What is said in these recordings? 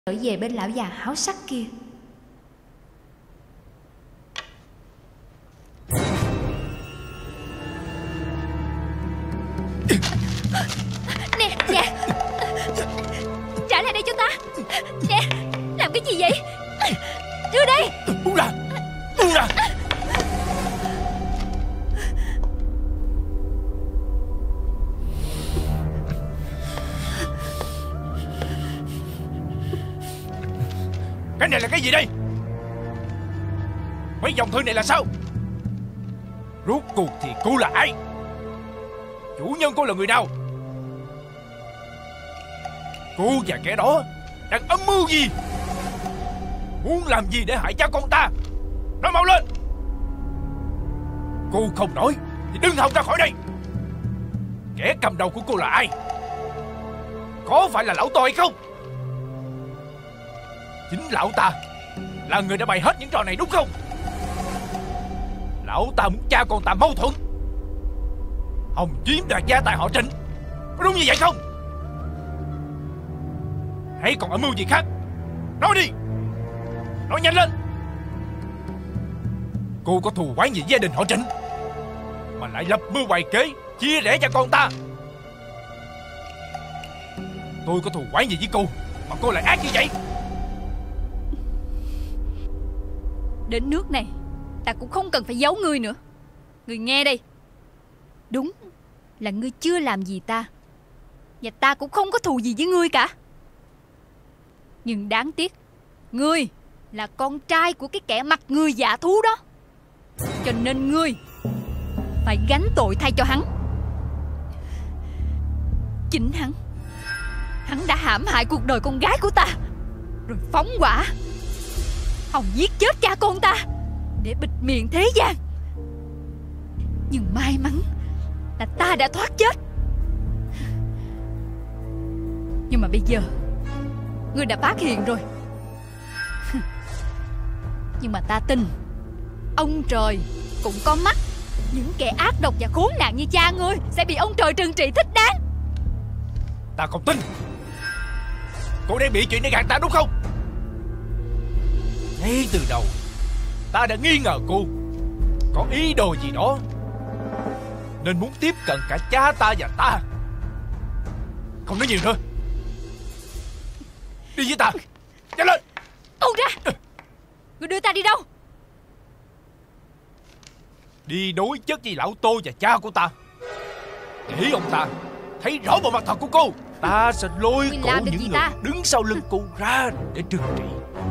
trở về bên lão già háo sắc kia. Nè, nè, trả lại đây cho ta. Nè, làm cái gì vậy? Đưa đây. Buông ra, buông ra. Cái này là cái gì đây? Mấy dòng thư này là sao? Rốt cuộc thì cô là ai? Chủ nhân cô là người nào? Cô và kẻ đó đang âm mưu gì? Muốn làm gì để hại cha con ta? Nói mau lên. Cô không nói thì đừng hòng ra khỏi đây. Kẻ cầm đầu của cô là ai? Có phải là lão tôi hay không? Chính lão ta là người đã bày hết những trò này đúng không? Lão ta muốn cha con ta mâu thuẫn, hòng chiếm đoạt gia tài họ Trịnh, có đúng như vậy không? Hay còn âm mưu gì khác? Nói đi, nói nhanh lên. Cô có thù oán gì với gia đình họ Trịnh mà lại lập mưu bày kế chia rẽ cha con ta? Tôi có thù oán gì với cô mà cô lại ác như vậy? Đến nước này ta cũng không cần phải giấu ngươi nữa. Ngươi nghe đây, đúng là ngươi chưa làm gì ta, và ta cũng không có thù gì với ngươi cả. Nhưng đáng tiếc, ngươi là con trai của cái kẻ mặt người dạ thú đó, cho nên ngươi phải gánh tội thay cho hắn. Chính hắn đã hãm hại cuộc đời con gái của ta, rồi phóng hỏa hòng giết chết cha con ta để bịt miệng thế gian. Nhưng may mắn là ta đã thoát chết. Nhưng mà bây giờ ngươi đã phát hiện rồi. Nhưng mà ta tin ông trời cũng có mắt. Những kẻ ác độc và khốn nạn như cha ngươi sẽ bị ông trời trừng trị thích đáng. Ta không tin. Cô đang bị chuyện để gạt ta đúng không? Ngay từ đầu ta đã nghi ngờ cô có ý đồ gì đó, nên muốn tiếp cận cả cha ta và ta. Không nói nhiều nữa, đi với ta, nhanh lên. Buông ra. Ngươi đưa ta đi đâu? Đi đối chất với lão Tô và cha của ta, để ông ta thấy rõ bộ mặt thật của cô. Ta sẽ lôi cổ những người đứng sau lưng cô ra để trừng trị.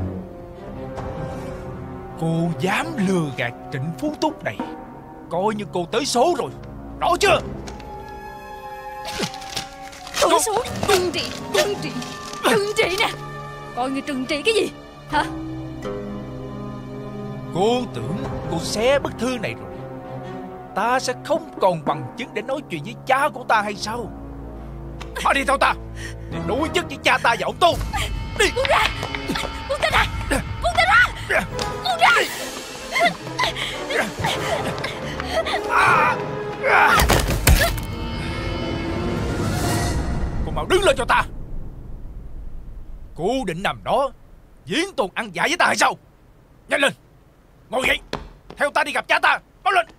Cô dám lừa gạt Trịnh Phú Túc này, coi như cô tới số rồi, rõ chưa? Tới số? Trừng trị nè. Coi như trừng trị cái gì hả? Cô tưởng cô xé bức thư này rồi ta sẽ không còn bằng chứng để nói chuyện với cha của ta hay sao? Họ đi theo ta để đối chất với cha ta và ông Tô. Đi. Buông ra. Buông ta ra. Buông ta ra. Buông ra. Cô mau đứng lên cho ta. Cô định nằm đó diễn tuồng ăn dại với ta hay sao? Nhanh lên, ngồi dậy, theo ta đi gặp cha ta. Mau lên.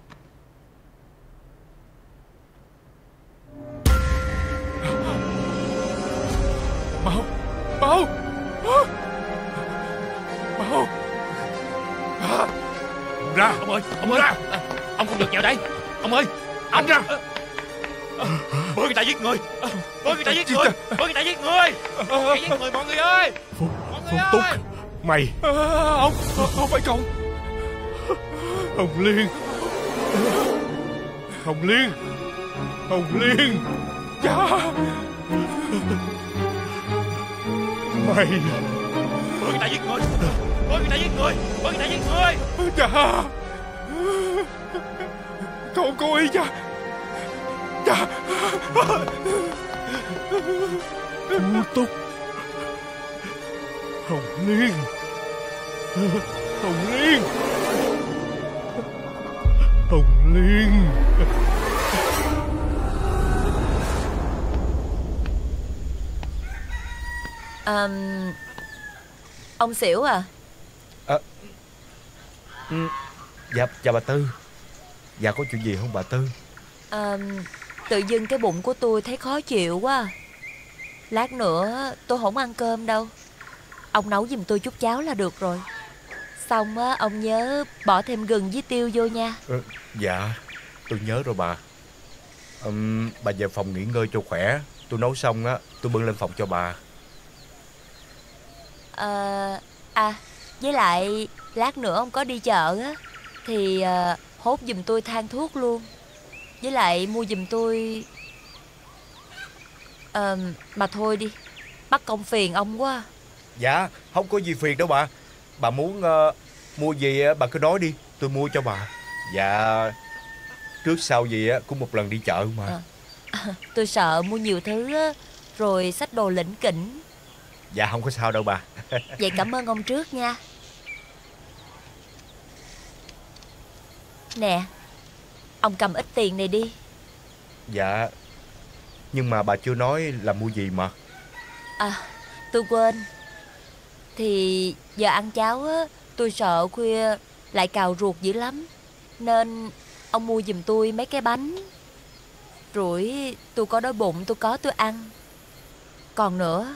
Mau, mau, mau. Ra. Ông ơi ra. Ông không được vào đây. Ông ơi, Ông ra. bữa người ta giết người. Bữa người ta giết người. Bữa người ta giết người. Người giết người mọi người ơi. Mọi người Túc, ơi. mày. Ông phải không? Hồng Liên. Hồng Liên. Hồng Liên. Cha. Mày. Bữa người ta giết người. Bữa người ta giết người. Bữa người ta giết người. Cha. Không cố ý cha. Cha. Phú Túc. Hồng Liên. Hồng Liên. Hồng Liên. Ông Xỉu à? Dạ bà Tư. Dạ có chuyện gì không bà Tư? Tự dưng cái bụng của tôi thấy khó chịu quá. Lát nữa tôi không ăn cơm đâu. Ông nấu giùm tôi chút cháo là được rồi. Xong á, ông nhớ bỏ thêm gừng với tiêu vô nha. Dạ tôi nhớ rồi bà. Bà về phòng nghỉ ngơi cho khỏe. Tôi nấu xong á, tôi bưng lên phòng cho bà. Với lại lát nữa ông có đi chợ á thì hốt giùm tôi thang thuốc luôn. Với lại mua giùm tôi mà thôi đi, bắt công phiền ông quá. Dạ không có gì phiền đâu bà. Bà muốn mua gì bà cứ nói đi, tôi mua cho bà. Dạ trước sau gì á cũng một lần đi chợ mà. Tôi sợ mua nhiều thứ á, rồi xách đồ lỉnh kỉnh. Dạ không có sao đâu bà. Vậy cảm ơn ông trước nha. Nè, ông cầm ít tiền này đi. Dạ nhưng mà bà chưa nói là mua gì mà. Tôi quên. Thì giờ ăn cháo á, tôi sợ khuya lại cào ruột dữ lắm. Nên ông mua giùm tôi mấy cái bánh. Rồi tôi có đói bụng tôi ăn. Còn nữa,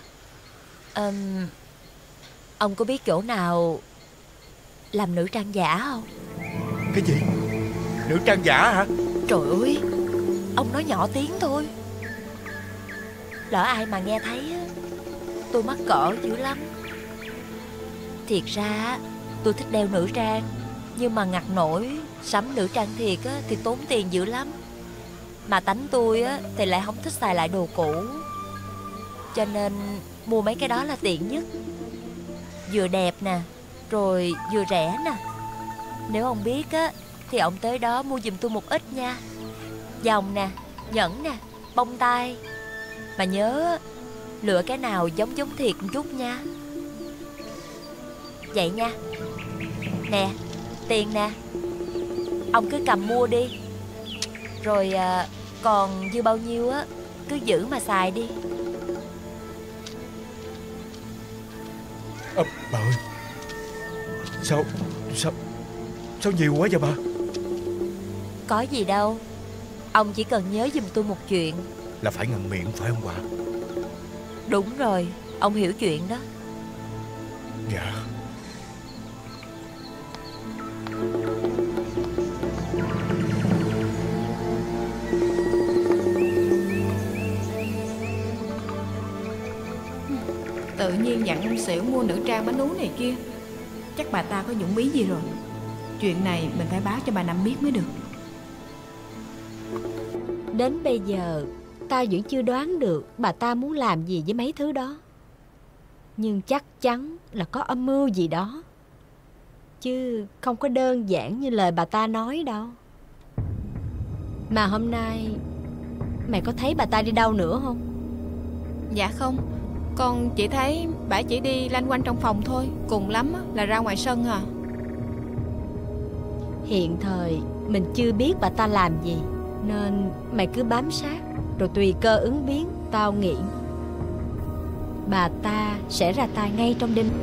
ông có biết chỗ nào làm nữ trang giả không? Cái gì? Nữ trang giả hả? Trời ơi, ông nói nhỏ tiếng thôi. Lỡ ai mà nghe thấy á, tôi mắc cỡ dữ lắm. Thiệt ra tôi thích đeo nữ trang, nhưng mà ngặt nổi sắm nữ trang thiệt á, thì tốn tiền dữ lắm. Mà tánh tôi á, thì lại không thích xài lại đồ cũ. Cho nên mua mấy cái đó là tiện nhất. Vừa đẹp nè, rồi vừa rẻ nè. Nếu ông biết á, thì ông tới đó mua giùm tôi một ít nha. Vòng nè, nhẫn nè, bông tai. Mà nhớ lựa cái nào giống thiệt một chút nha. Vậy nha. Nè, tiền nè, ông cứ cầm mua đi. Rồi còn dư bao nhiêu á, cứ giữ mà xài đi. Bà ơi, Sao nhiều quá vậy bà? Có gì đâu. Ông chỉ cần nhớ giùm tôi một chuyện. Là phải ngậm miệng phải không bà? Đúng rồi, ông hiểu chuyện đó. Dạ. Tự nhiên dặn ông Xỉu mua nữ trang bánh ú này kia. Chắc bà ta có dụng ý gì rồi. Chuyện này mình phải báo cho bà Năm biết mới được. Đến bây giờ ta vẫn chưa đoán được bà ta muốn làm gì với mấy thứ đó. Nhưng chắc chắn là có âm mưu gì đó, chứ không có đơn giản như lời bà ta nói đâu. Mà hôm nay mày có thấy bà ta đi đâu nữa không? Dạ không, con chỉ thấy bà chỉ đi lanh quanh trong phòng thôi. Cùng lắm là ra ngoài sân à. Hiện thời mình chưa biết bà ta làm gì, nên mày cứ bám sát, rồi tùy cơ ứng biến. Tao nghĩ bà ta sẽ ra tay ngay trong đêm.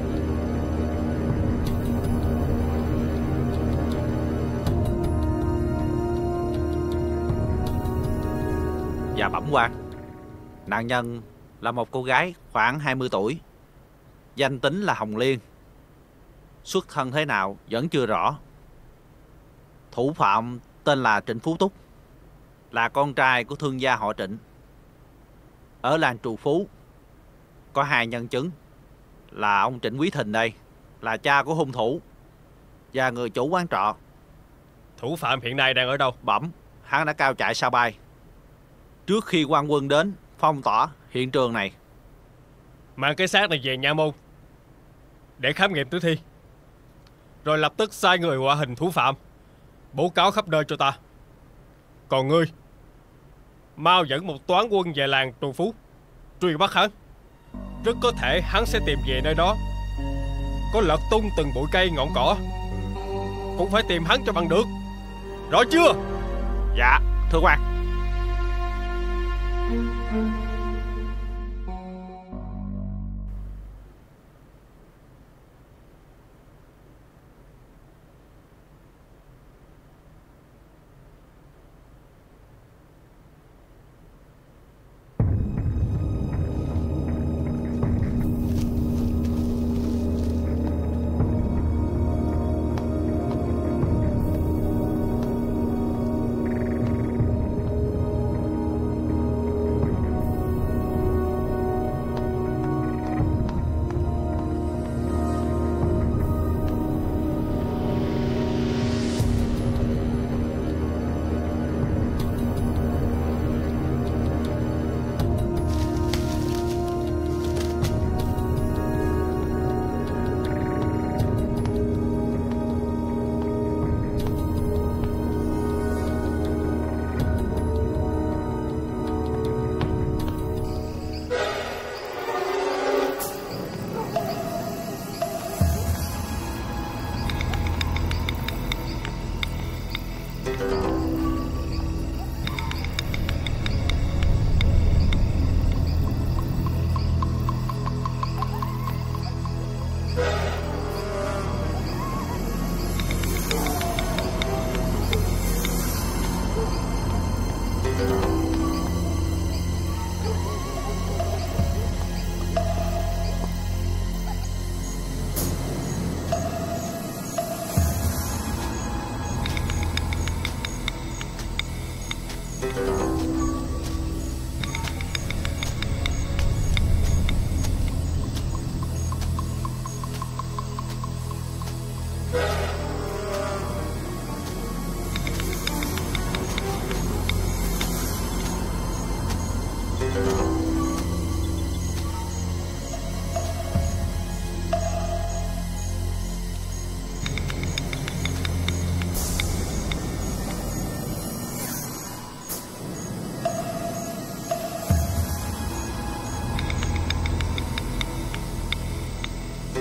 Dạ bẩm quan, nạn nhân là một cô gái khoảng 20 tuổi, danh tính là Hồng Liên. Xuất thân thế nào vẫn chưa rõ. Thủ phạm tên là Trịnh Phú Túc, là con trai của thương gia họ Trịnh. Ở làng Trù Phú có hai nhân chứng là ông Trịnh Quý Thình đây, là cha của hung thủ, và người chủ quán trọ. Thủ phạm hiện nay đang ở đâu? Bẩm, hắn đã cao chạy xa bay trước khi quan quân đến phong tỏa hiện trường này. Mang cái xác này về nha môn để khám nghiệm tử thi, rồi lập tức sai người họa hình thủ phạm, bố cáo khắp nơi cho ta. Còn ngươi, mau dẫn một toán quân về làng Trù Phú truy bắt hắn. Rất có thể hắn sẽ tìm về nơi đó. Có lật tung từng bụi cây ngọn cỏ cũng phải tìm hắn cho bằng được. Rõ chưa? Dạ thưa quan.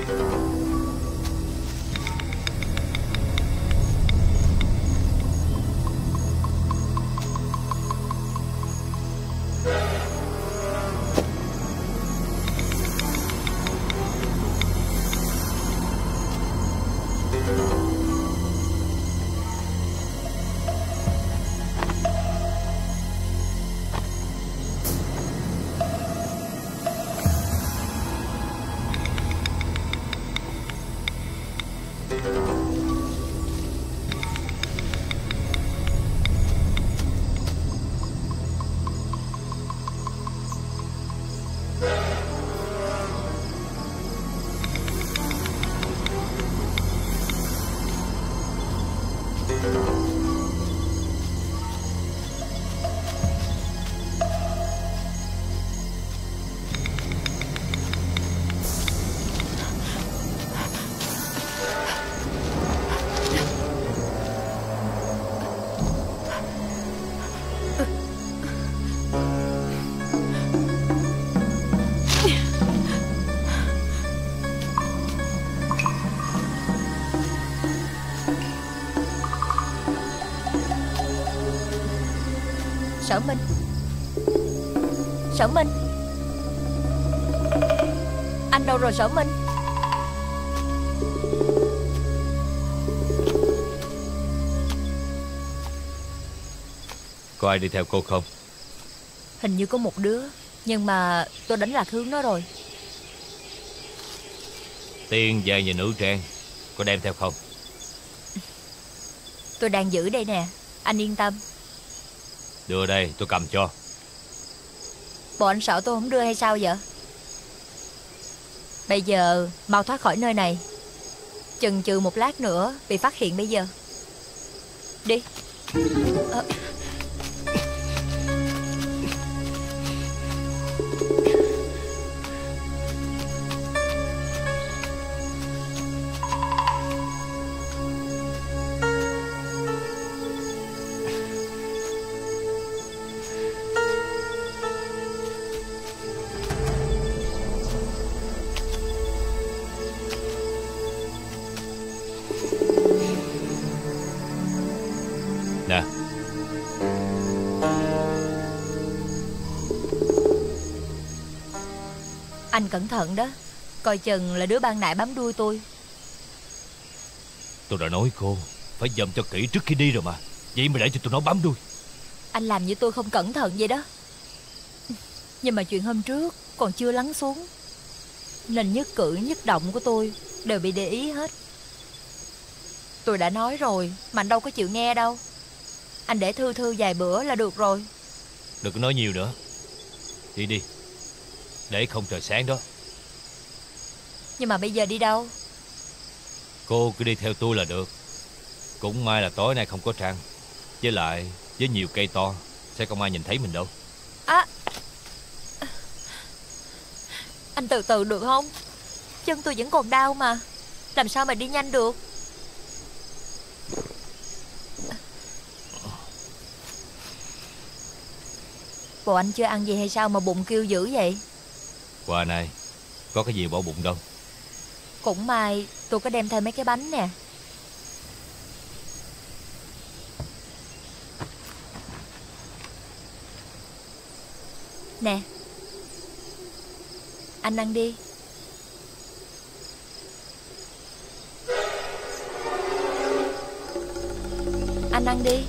Sở Minh, Sở Minh, anh đâu rồi Sở Minh? Có ai đi theo cô không? Hình như có một đứa, nhưng mà tôi đánh lạc hướng nó rồi. Tiền vàng và nữ trang có đem theo không? Tôi đang giữ đây nè, anh yên tâm. Đưa đây tôi cầm cho. Bộ anh sợ tôi không đưa hay sao vậy? Bây giờ mau thoát khỏi nơi này, chần chừ một lát nữa bị phát hiện bây giờ. Đi. Nè, Anh cẩn thận đó, coi chừng là đứa ban nãy bám đuôi tôi. tôi đã nói cô phải dòm cho kỹ trước khi đi rồi mà. Vậy mà để cho tụi nó bám đuôi. Anh làm như tôi không cẩn thận vậy đó. Nhưng mà chuyện hôm trước còn chưa lắng xuống, nên nhất cử nhất động của tôi đều bị để ý hết. Tôi đã nói rồi mà anh đâu có chịu nghe đâu. Anh để thư thư vài bữa là được rồi. Đừng có nói nhiều nữa. Đi đi, để không trời sáng đó. Nhưng mà bây giờ đi đâu? Cô cứ đi theo tôi là được. Cũng may là tối nay không có trăng. Với lại với nhiều cây to sẽ không ai nhìn thấy mình đâu. À, anh từ từ được không? Chân tôi vẫn còn đau mà, làm sao mà đi nhanh được. Bộ anh chưa ăn gì hay sao mà bụng kêu dữ vậy? Qua này có cái gì bỏ bụng đâu. Cũng may tôi có đem theo mấy cái bánh nè. Nè, anh ăn đi. Anh ăn đi.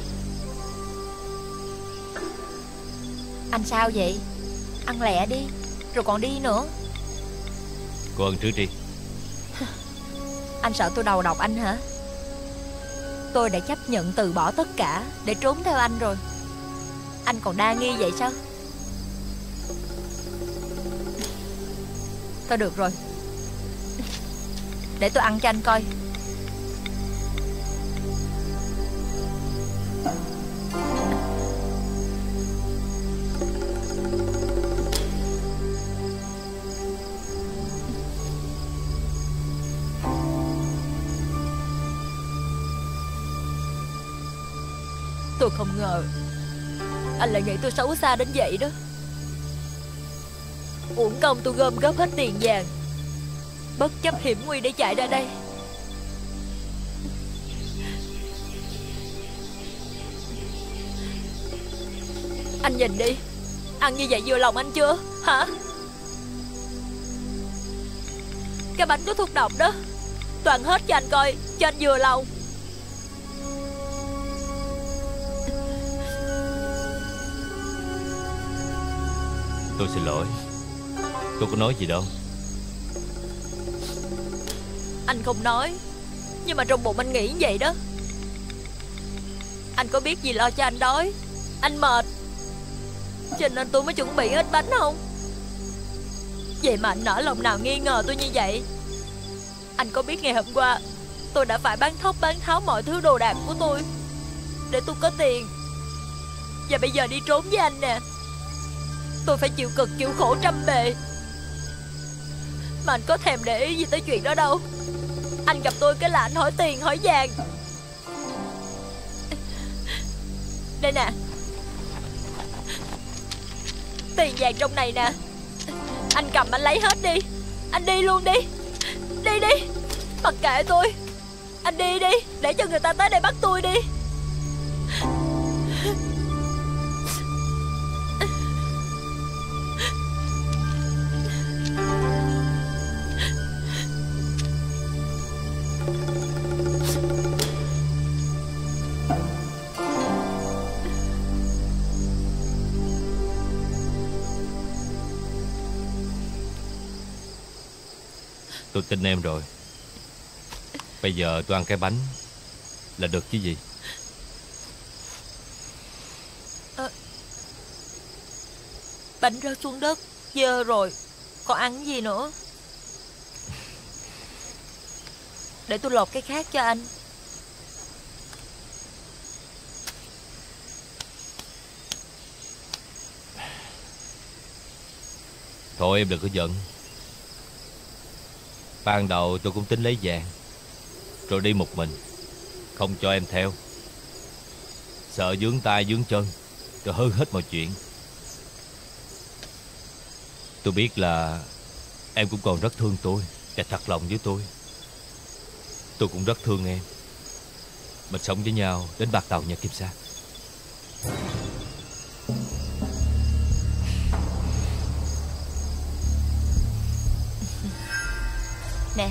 Anh sao vậy? Ăn lẹ đi, rồi còn đi nữa. Cô ăn trước đi. Anh sợ tôi đầu độc anh hả? Tôi đã chấp nhận từ bỏ tất cả để trốn theo anh rồi. Anh còn đa nghi vậy sao? Thôi được rồi, để tôi ăn cho anh coi. Tôi không ngờ anh lại nghĩ tôi xấu xa đến vậy đó. Uổng công tôi gom góp hết tiền vàng bất chấp hiểm nguy để chạy ra đây. Anh nhìn đi, ăn như vậy vừa lòng anh chưa hả? Cái bánh có thuốc độc đó, toàn hết cho anh coi, cho anh vừa lòng. Tôi xin lỗi. Tôi có nói gì đâu. Anh không nói, nhưng mà trong bụng anh nghĩ vậy đó. Anh có biết gì lo cho anh đói, anh mệt, cho nên tôi mới chuẩn bị ít bánh không? Vậy mà anh nỡ lòng nào nghi ngờ tôi như vậy? Anh có biết ngày hôm qua tôi đã phải bán thóc bán tháo mọi thứ đồ đạc của tôi để tôi có tiền, và bây giờ đi trốn với anh nè. Tôi phải chịu cực chịu khổ trăm bề, mà anh có thèm để ý gì tới chuyện đó đâu. Anh gặp tôi cái là anh hỏi tiền hỏi vàng. Đây nè, tiền vàng trong này nè, anh cầm anh lấy hết đi. Anh đi luôn đi. Đi đi, mặc kệ tôi. Anh đi đi, để cho người ta tới đây bắt tôi đi. Tôi tin em rồi. Bây giờ tôi ăn cái bánh là được chứ gì. Bánh rơi xuống đất dơ rồi, còn ăn gì nữa? Để tôi lột cái khác cho anh. Thôi em đừng có giận. Ban đầu tôi cũng tính lấy vàng rồi đi một mình, không cho em theo. Sợ vướng tay vướng chân rồi hơn hết mọi chuyện. Tôi biết là em cũng còn rất thương tôi và thật lòng với tôi. Tôi cũng rất thương em. Mình sống với nhau đến bạc đầu nhà Kim Sa. Nè,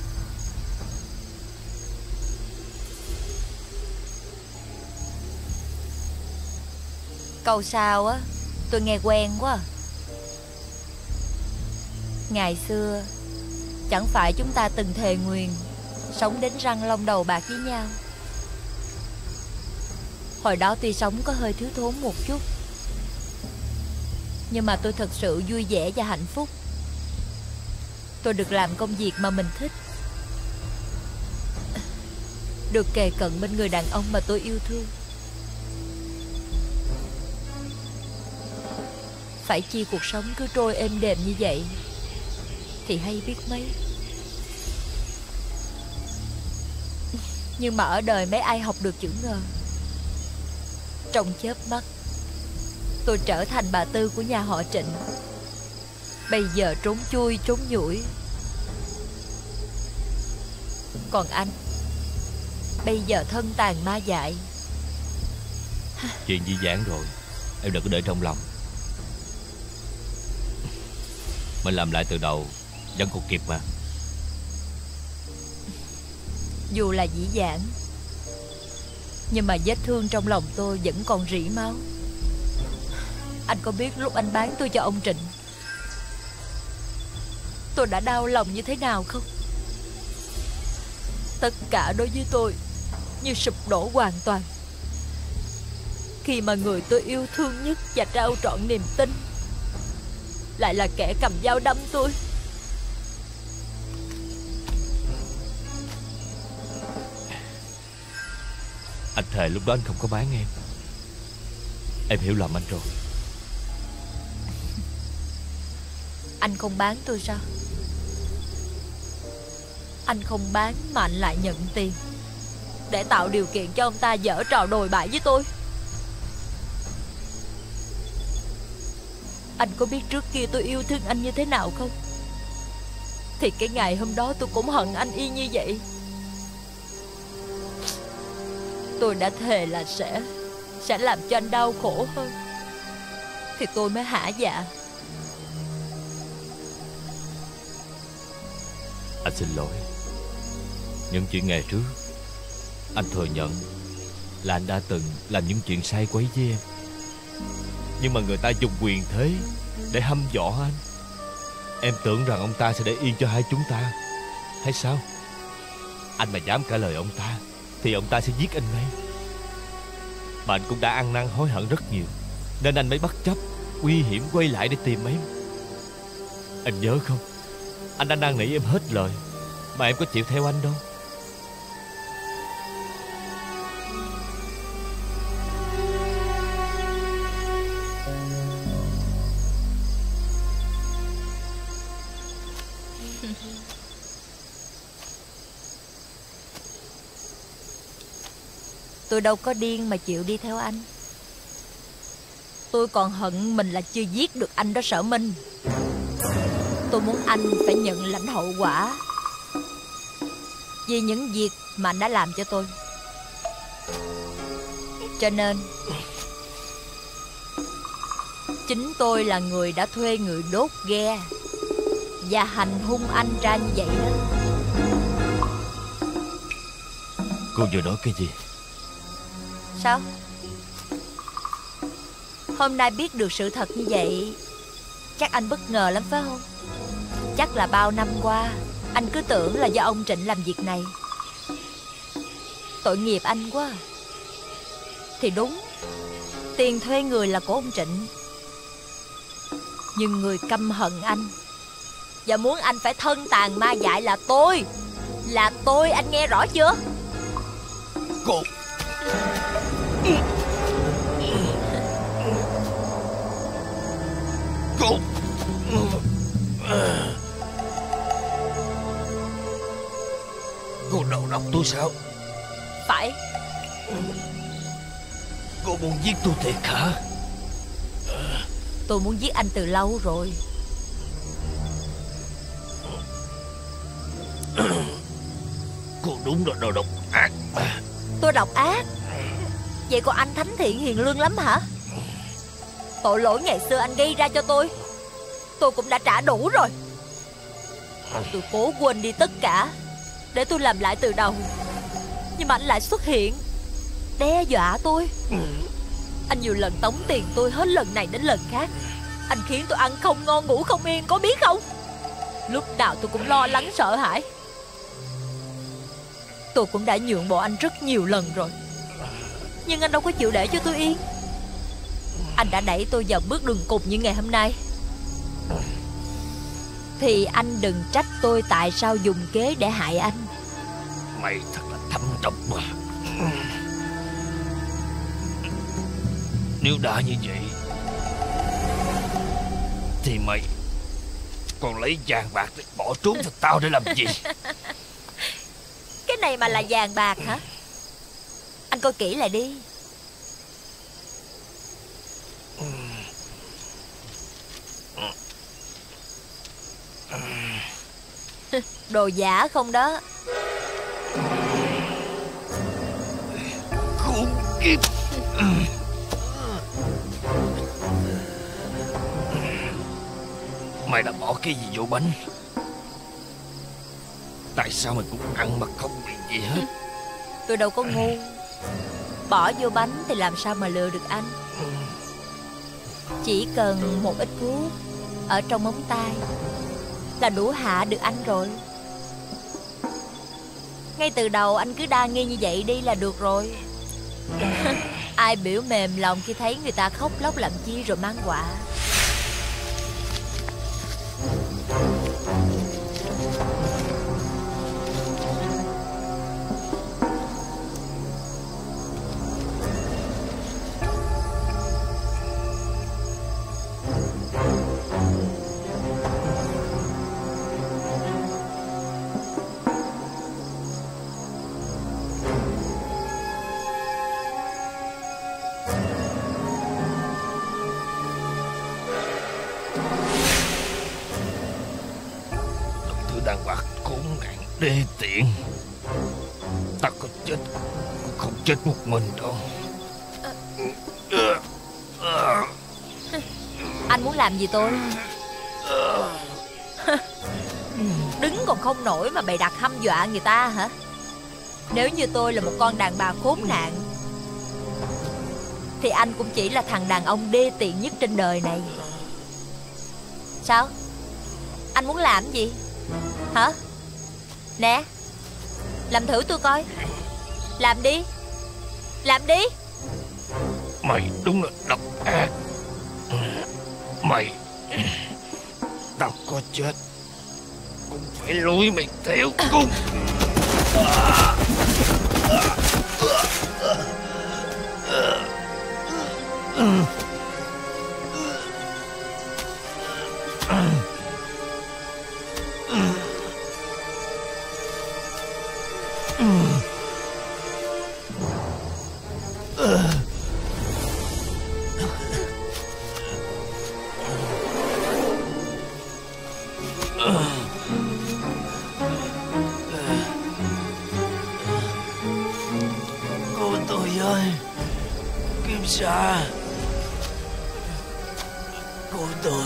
câu sau á tôi nghe quen quá. Ngày xưa chẳng phải chúng ta từng thề nguyền sống đến răng long đầu bạc với nhau. Hồi đó tuy sống có hơi thiếu thốn một chút, nhưng mà tôi thật sự vui vẻ và hạnh phúc. Tôi được làm công việc mà mình thích, được kề cận bên người đàn ông mà tôi yêu thương. Phải chi cuộc sống cứ trôi êm đềm như vậy thì hay biết mấy. Nhưng mà ở đời mấy ai học được chữ ngờ. Trong chớp mắt tôi trở thành bà Tư của nhà họ Trịnh. Bây giờ trốn chui trốn nhủi. Còn anh bây giờ thân tàn ma dại. Chuyện dĩ dãn rồi, em đừng có để trong lòng. Mình làm lại từ đầu vẫn còn kịp mà. Dù là dĩ dãn, nhưng mà vết thương trong lòng tôi vẫn còn rỉ máu. Anh có biết lúc anh bán tôi cho ông Trịnh, tôi đã đau lòng như thế nào không? Tất cả đối với tôi như sụp đổ hoàn toàn, khi mà người tôi yêu thương nhất và trao trọn niềm tin lại là kẻ cầm dao đâm tôi. Anh thề lúc đó anh không có bán em. Em hiểu lầm anh rồi. Anh không bán tôi sao? Anh không bán mà anh lại nhận tiền để tạo điều kiện cho ông ta giở trò đồi bại với tôi. Anh có biết trước kia tôi yêu thương anh như thế nào không? thì cái ngày hôm đó tôi cũng hận anh y như vậy. Tôi đã thề là sẽ làm cho anh đau khổ hơn, thì tôi mới hả dạ. Anh xin lỗi. Những chuyện ngày trước, anh thừa nhận là anh đã từng làm những chuyện sai quấy với em. Nhưng mà người ta dùng quyền thế để hăm dọa anh. Em tưởng rằng ông ta sẽ để yên cho hai chúng ta hay sao? Anh mà dám cãi lời ông ta thì ông ta sẽ giết anh ngay. Mà anh cũng đã ăn năn hối hận rất nhiều, nên anh mới bất chấp nguy hiểm quay lại để tìm em. Anh nhớ không, anh đã năn nỉ em hết lời, mà em có chịu theo anh đâu. Tôi đâu có điên mà chịu đi theo anh. Tôi còn hận mình là chưa giết được anh đó Sở Minh. Tôi muốn anh phải nhận lãnh hậu quả vì những việc mà anh đã làm cho tôi. Cho nên chính tôi là người đã thuê người đốt ghe và hành hung anh ra như vậy đó. Cô vừa nói cái gì? Sao? Hôm nay biết được sự thật như vậy, chắc anh bất ngờ lắm phải không? Chắc là bao năm qua anh cứ tưởng là do ông Trịnh làm việc này. Tội nghiệp anh quá. Thì đúng, tiền thuê người là của ông Trịnh, nhưng người căm hận anh và muốn anh phải thân tàn ma dại là tôi. Là tôi, anh nghe rõ chưa? Cô đầu độc tôi sao? Phải. Cô muốn giết tôi thiệt hả? Tôi muốn giết anh từ lâu rồi. Cô đúng là đồ độc ác. Tôi độc ác? Vậy còn anh thánh thiện hiền lương lắm hả? Tội lỗi ngày xưa anh gây ra cho tôi cũng đã trả đủ rồi. Tôi cố quên đi tất cả để tôi làm lại từ đầu, nhưng mà anh lại xuất hiện đe dọa tôi. Anh nhiều lần tống tiền tôi hết lần này đến lần khác. Anh khiến tôi ăn không ngon ngủ không yên, có biết không? Lúc nào tôi cũng lo lắng sợ hãi. Tôi cũng đã nhượng bộ anh rất nhiều lần rồi, nhưng anh đâu có chịu để cho tôi yên. Anh đã đẩy tôi vào bước đường cùng như ngày hôm nay. Thì anh đừng trách tôi tại sao dùng kế để hại anh. Mày thật là thâm độc mà. Nếu đã như vậy thì mày còn lấy vàng bạc để bỏ trốn cho tao để làm gì? Cái này mà là vàng bạc hả? Anh coi kỹ lại đi. Đồ giả không đó. Khốn kiếp. Mày đã bỏ cái gì vô bánh? Tại sao mày cũng ăn mà không bị gì hết? Tôi đâu có ngu. Bỏ vô bánh thì làm sao mà lừa được anh. Chỉ cần một ít thuốc ở trong móng tay là đủ hạ được anh rồi. Ngay từ đầu anh cứ đa nghi như vậy đi là được rồi. Ai biểu mềm lòng khi thấy người ta khóc lóc làm chi rồi mang họa. đê tiện. Ta có chết cũng không chết một mình đâu. Anh muốn làm gì tôi? Đứng còn không nổi mà bày đặt hăm dọa người ta hả? Nếu như tôi là một con đàn bà khốn nạn thì anh cũng chỉ là thằng đàn ông đê tiện nhất trên đời này. Sao? Anh muốn làm gì? Hả? Nè, làm thử tôi coi. Làm đi. Làm đi. Mày đúng là độc ác. Mày, tao có chết cũng phải lùi mày theo cùng. Cô tôi ơi, Kim Sa, cô tôi.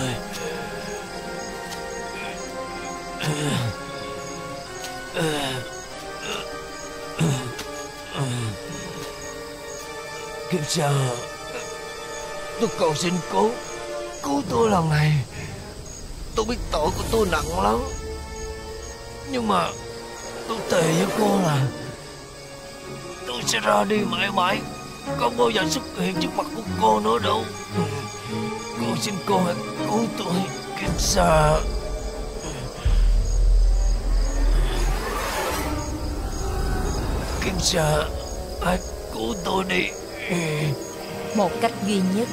Kim Sa, tôi cầu xin cô cứu tôi lần này. Tôi biết tội của tôi nặng lắm, nhưng mà tôi thề với cô là tôi sẽ ra đi mãi mãi, không bao giờ xuất hiện trước mặt của cô nữa đâu. Cô xin cô hãy cứu tôi, Kim Sa. Kim Sa, hãy cứu tôi đi. Một cách duy nhất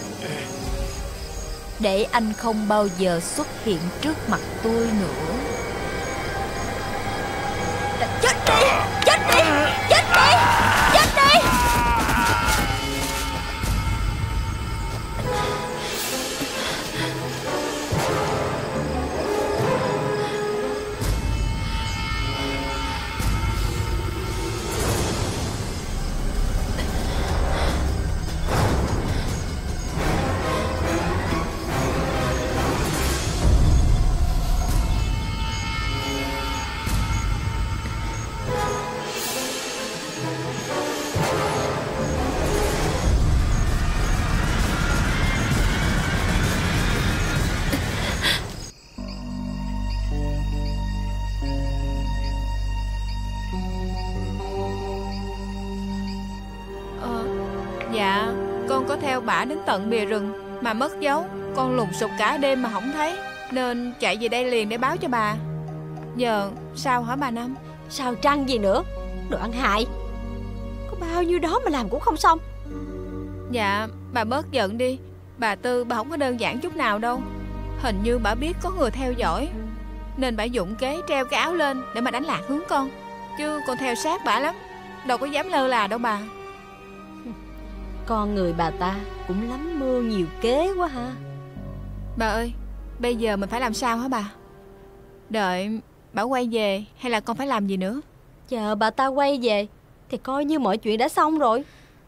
để anh không bao giờ xuất hiện trước mặt tôi nữa. Chết đi! Chết đi! Chết đi! Chết đi! Dạ, con có theo bả đến tận bìa rừng mà mất dấu. Con lùng sục cả đêm mà không thấy, nên chạy về đây liền để báo cho bà. Giờ sao hả bà Năm? Sao trăng gì nữa? Đồ ăn hại. Có bao nhiêu đó mà làm cũng không xong. Dạ, bà bớt giận đi. Bà Tư bà không có đơn giản chút nào đâu. Hình như bà biết có người theo dõi, nên bà dụng kế treo cái áo lên để mà đánh lạc hướng con. Chứ con theo sát bà lắm, đâu có dám lơ là đâu bà. Con người bà ta cũng lắm mưu nhiều kế quá ha. Bà ơi, bây giờ mình phải làm sao hả bà? Đợi bà quay về hay là con phải làm gì nữa? Chờ bà ta quay về thì coi như mọi chuyện đã xong rồi.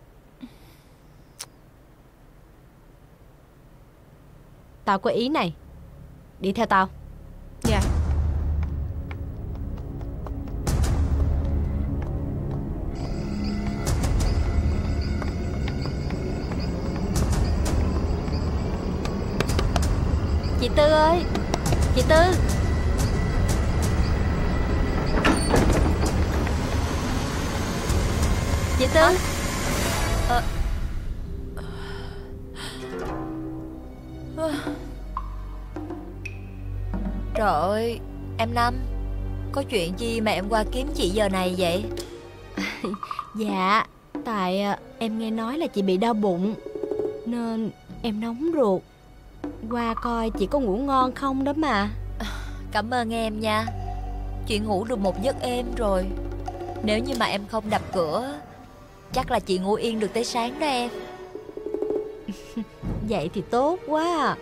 Tao có ý này. Đi theo tao. Dạ. Chị Tư ơi, chị Tư. Chị Tư. Trời ơi, em Năm, có chuyện gì mà em qua kiếm chị giờ này vậy? Dạ, tại em nghe nói là chị bị đau bụng nên em nóng ruột. Qua coi chị có ngủ ngon không đó mà. Cảm ơn em nha. Chị ngủ được một giấc êm rồi. Nếu như mà em không đập cửa, chắc là chị ngủ yên được tới sáng đó em. Vậy thì tốt quá.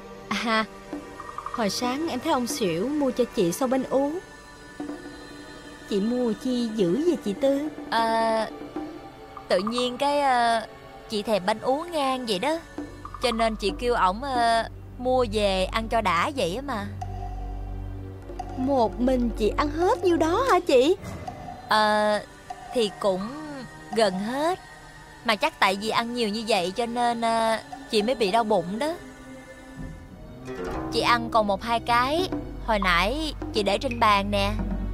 À, hồi sáng em thấy ông Xỉu mua cho chị xô bánh ú. Chị mua chi dữ vậy chị Tư? Tự nhiên chị thèm bánh ú ngang vậy đó, cho nên chị kêu ổng mua về ăn cho đã vậy á mà. Một mình chị ăn hết nhiêu đó hả chị? Thì cũng gần hết. Mà chắc tại vì ăn nhiều như vậy cho nên chị mới bị đau bụng đó. Chị ăn còn 1-2 cái hồi nãy chị để trên bàn nè.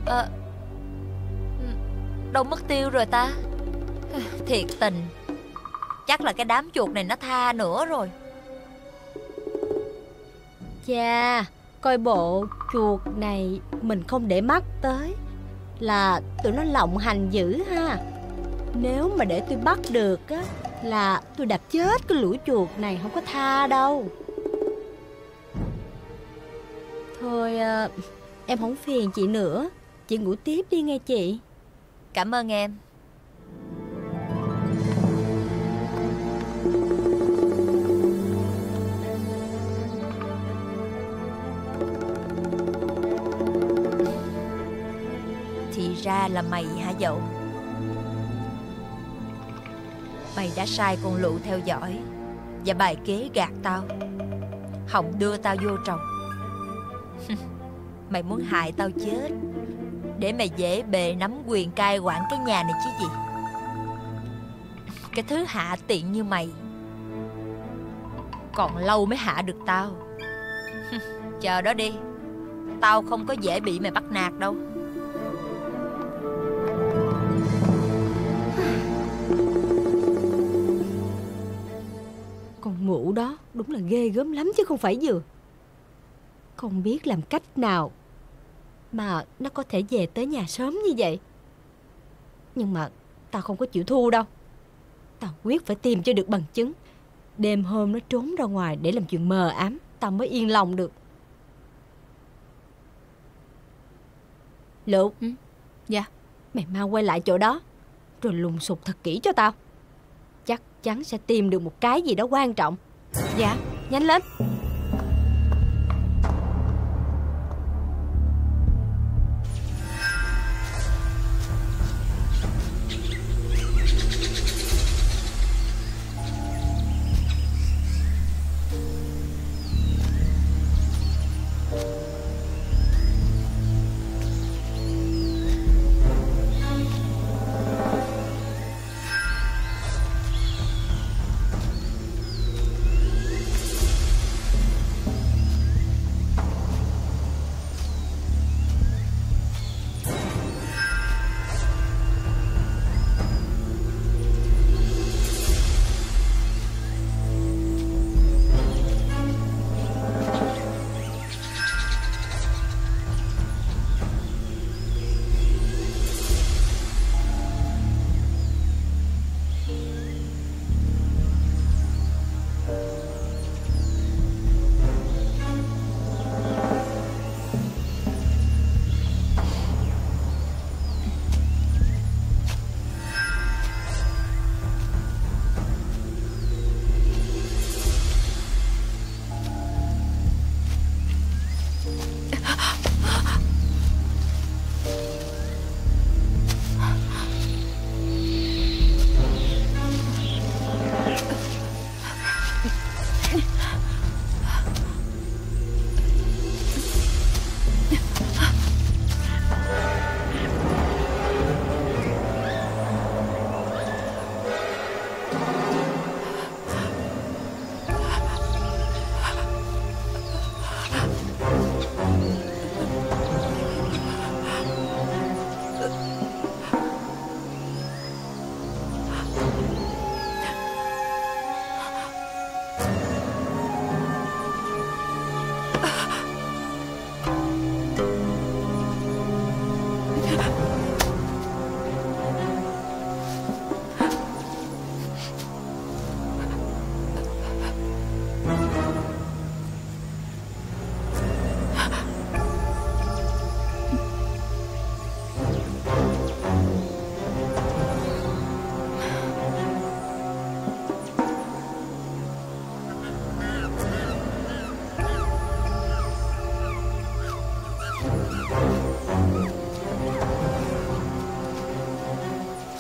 Đâu mất tiêu rồi ta? Thiệt tình, chắc là cái đám chuột này nó tha nữa rồi. Chà, coi bộ chuột này mình không để mắt tới là tụi nó lộng hành dữ ha. Nếu mà để tôi bắt được á là tôi đập chết cái lũ chuột này, không có tha đâu. Thôi em không phiền chị nữa, chị ngủ tiếp đi nghe chị. Cảm ơn em. Thì ra là mày hả Dậu? Mày đã sai con Lụ theo dõi và bài kế gạt tao, hòng đưa tao vô trồng. Mày muốn hại tao chết để mày dễ bề nắm quyền cai quản cái nhà này chứ gì. Cái thứ hạ tiện như mày còn lâu mới hạ được tao. Chờ đó đi, tao không có dễ bị mày bắt nạt đâu. Con Mụ đó đúng là ghê gớm lắm chứ không phải vừa. Không biết làm cách nào mà nó có thể về tới nhà sớm như vậy. Nhưng mà tao không có chịu thua đâu. Tao quyết phải tìm cho được bằng chứng. Đêm hôm nó trốn ra ngoài để làm chuyện mờ ám, tao mới yên lòng được. Lụ. Dạ. Mày mau quay lại chỗ đó rồi lùng sục thật kỹ cho tao. Chắc chắn sẽ tìm được một cái gì đó quan trọng. Dạ. Nhanh lên.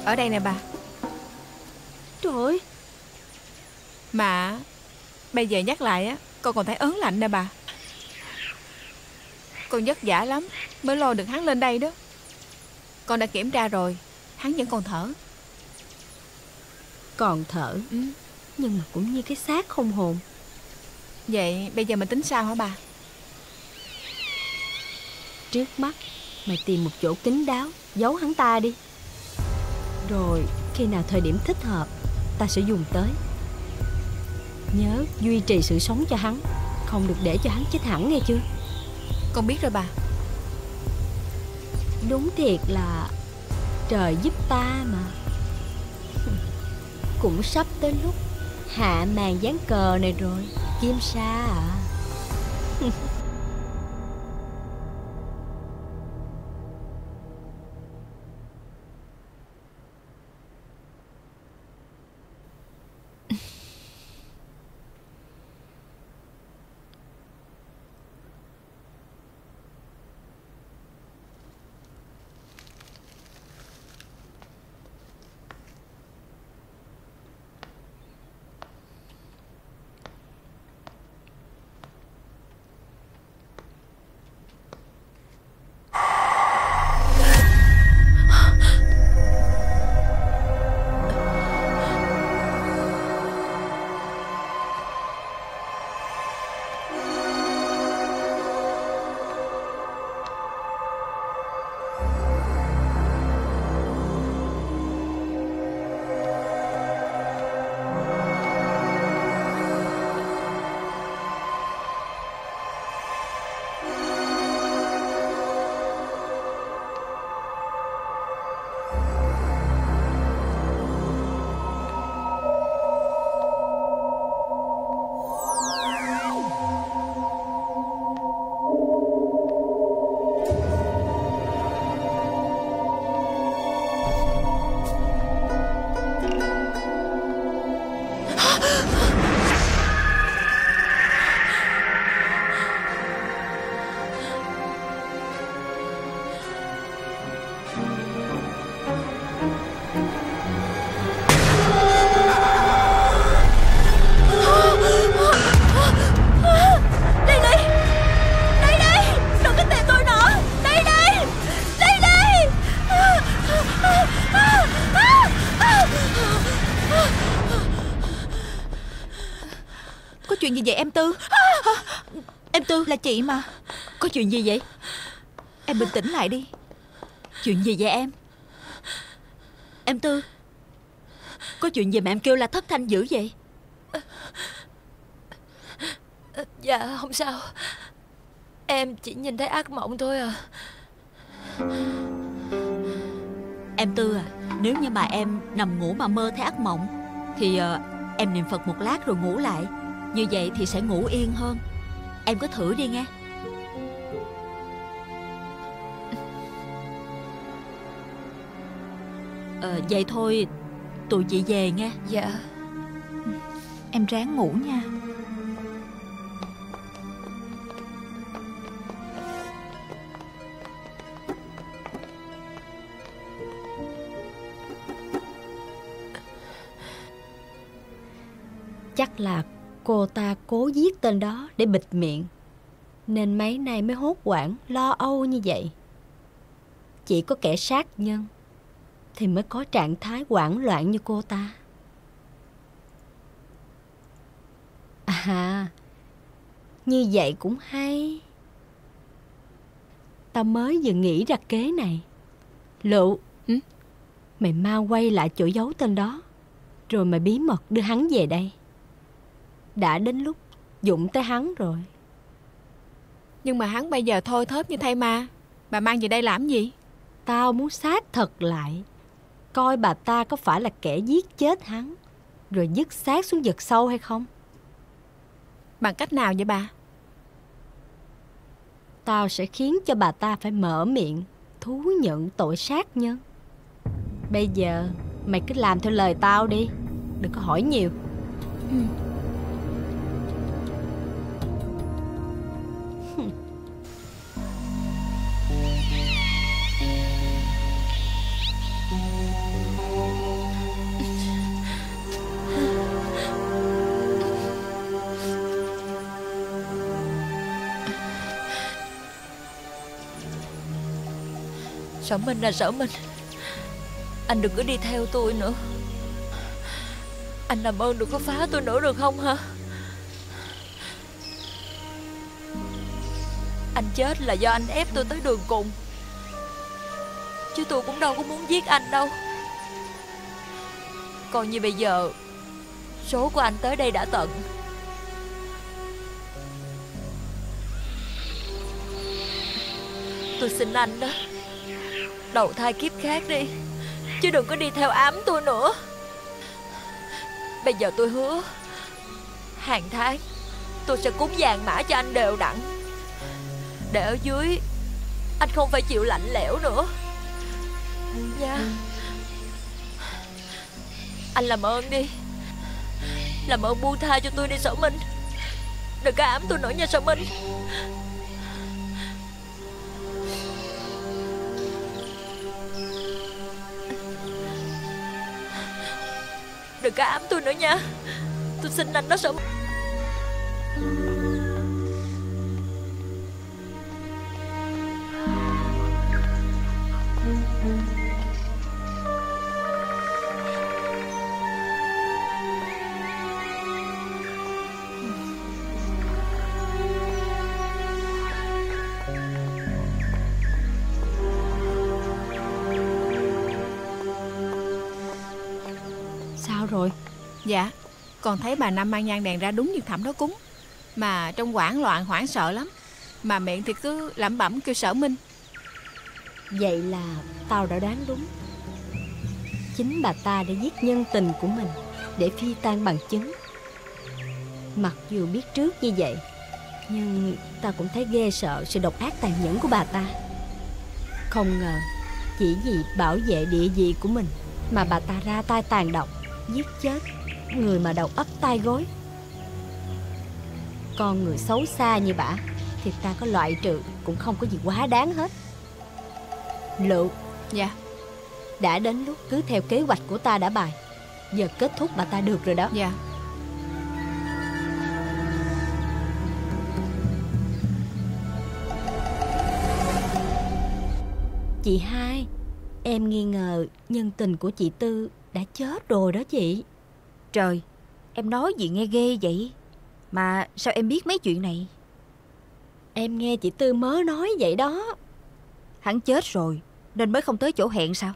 Ở đây nè bà. Trời ơi. Mà bây giờ nhắc lại á, con còn thấy ớn lạnh nè bà. Con vất vả lắm mới lôi được hắn lên đây đó. Con đã kiểm tra rồi, hắn vẫn còn thở. Còn thở? Nhưng mà cũng như cái xác không hồn. Vậy bây giờ mình tính sao hả bà? Trước mắt mày tìm một chỗ kín đáo, giấu hắn ta đi. Rồi khi nào thời điểm thích hợp, ta sẽ dùng tới. Nhớ duy trì sự sống cho hắn, không được để cho hắn chết hẳn, nghe chưa? Con biết rồi bà. Đúng thiệt là trời giúp ta mà. Cũng sắp tới lúc hạ màn ván cờ này rồi, Kim Sa à. Chuyện gì vậy em Tư? Em Tư, là chị mà. Có chuyện gì vậy? Em bình tĩnh lại đi. Chuyện gì vậy em? Em Tư, có chuyện gì mà em kêu là thất thanh dữ vậy? Dạ không sao. Em chỉ nhìn thấy ác mộng thôi à. Em Tư à, nếu như mà em nằm ngủ mà mơ thấy ác mộng thì em niệm Phật một lát rồi ngủ lại. Như vậy thì sẽ ngủ yên hơn. Em cứ thử đi nghe. Vậy thôi, tụi chị về nghe. Dạ. Em ráng ngủ nha. Chắc là cô ta cố giết tên đó để bịt miệng, nên mấy nay mới hốt hoảng lo âu như vậy. Chỉ có kẻ sát nhân thì mới có trạng thái hoảng loạn như cô ta. À, như vậy cũng hay. Tao mới vừa nghĩ ra kế này. Lựu, mày mau quay lại chỗ giấu tên đó, rồi mày bí mật đưa hắn về đây. Đã đến lúc dụng tới hắn rồi. Nhưng mà hắn bây giờ thôi thớp như thay ma. Bà mang về đây làm gì? Tao muốn xác thật lại, coi bà ta có phải là kẻ giết chết hắn rồi dứt xác xuống vực sâu hay không. Bằng cách nào vậy bà? Tao sẽ khiến cho bà ta phải mở miệng thú nhận tội sát nhân. Bây giờ mày cứ làm theo lời tao đi, đừng có hỏi nhiều. Sở Minh à, Sở Minh, anh đừng có đi theo tôi nữa. Anh làm ơn đừng có phá tôi nữa được không hả? Anh chết là do anh ép tôi tới đường cùng, chứ tôi cũng đâu có muốn giết anh đâu. Còn như bây giờ số của anh tới đây đã tận. Tôi xin anh đó, đầu thai kiếp khác đi, chứ đừng có đi theo ám tôi nữa. Bây giờ tôi hứa hàng tháng tôi sẽ cúng vàng mã cho anh đều đặn, để ở dưới anh không phải chịu lạnh lẽo nữa nha. Anh làm ơn đi, làm ơn buông tha cho tôi đi Sở Minh. Đừng có ám tôi nữa nha Sở Minh. Đừng có ám tôi nữa nha. Tôi xin anh đó Sở Minh. Sao rồi? Dạ, con thấy bà Năm mang nhang đèn ra đúng như Thẩm đó cúng, mà trông hoảng loạn hoảng sợ lắm, mà miệng thì cứ lẩm bẩm kêu Sở Minh. Vậy là tao đã đoán đúng. Chính bà ta đã giết nhân tình của mình để phi tang bằng chứng. Mặc dù biết trước như vậy, nhưng ta cũng thấy ghê sợ sự độc ác tàn nhẫn của bà ta. Không ngờ chỉ vì bảo vệ địa vị của mình mà bà ta ra tay tàn độc, giết chết người mà đầu ấp tay gối. Con người xấu xa như bả thì ta có loại trừ cũng không có gì quá đáng hết. Lựu. Dạ. Đã đến lúc cứ theo kế hoạch của ta đã bài. Giờ kết thúc bà ta được rồi đó. Dạ. Chị hai, em nghi ngờ nhân tình của chị Tư đã chết rồi đó chị. Trời, em nói gì nghe ghê vậy? Mà sao em biết mấy chuyện này? Em nghe chị Tư mới nói vậy đó. Hắn chết rồi nên mới không tới chỗ hẹn sao?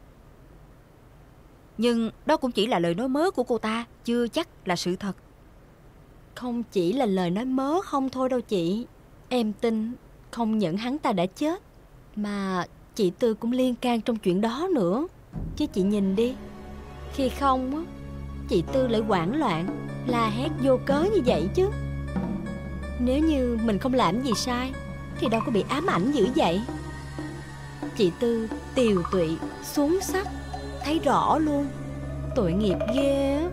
Nhưng đó cũng chỉ là lời nói mớ của cô ta, chưa chắc là sự thật. Không chỉ là lời nói mớ không thôi đâu chị. Em tin không những hắn ta đã chết, mà chị Tư cũng liên can trong chuyện đó nữa. Chứ chị nhìn đi, khi không á, chị Tư lại hoảng loạn, la hét vô cớ như vậy chứ. Nếu như mình không làm gì sai thì đâu có bị ám ảnh dữ vậy. Chị Tư tiều tụy, xuống sắc, thấy rõ luôn. Tội nghiệp ghê á.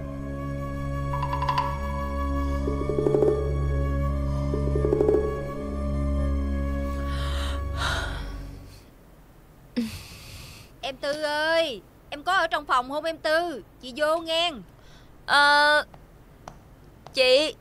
Em Tư ơi, em có ở trong phòng không em Tư? Chị vô nghe. Chị.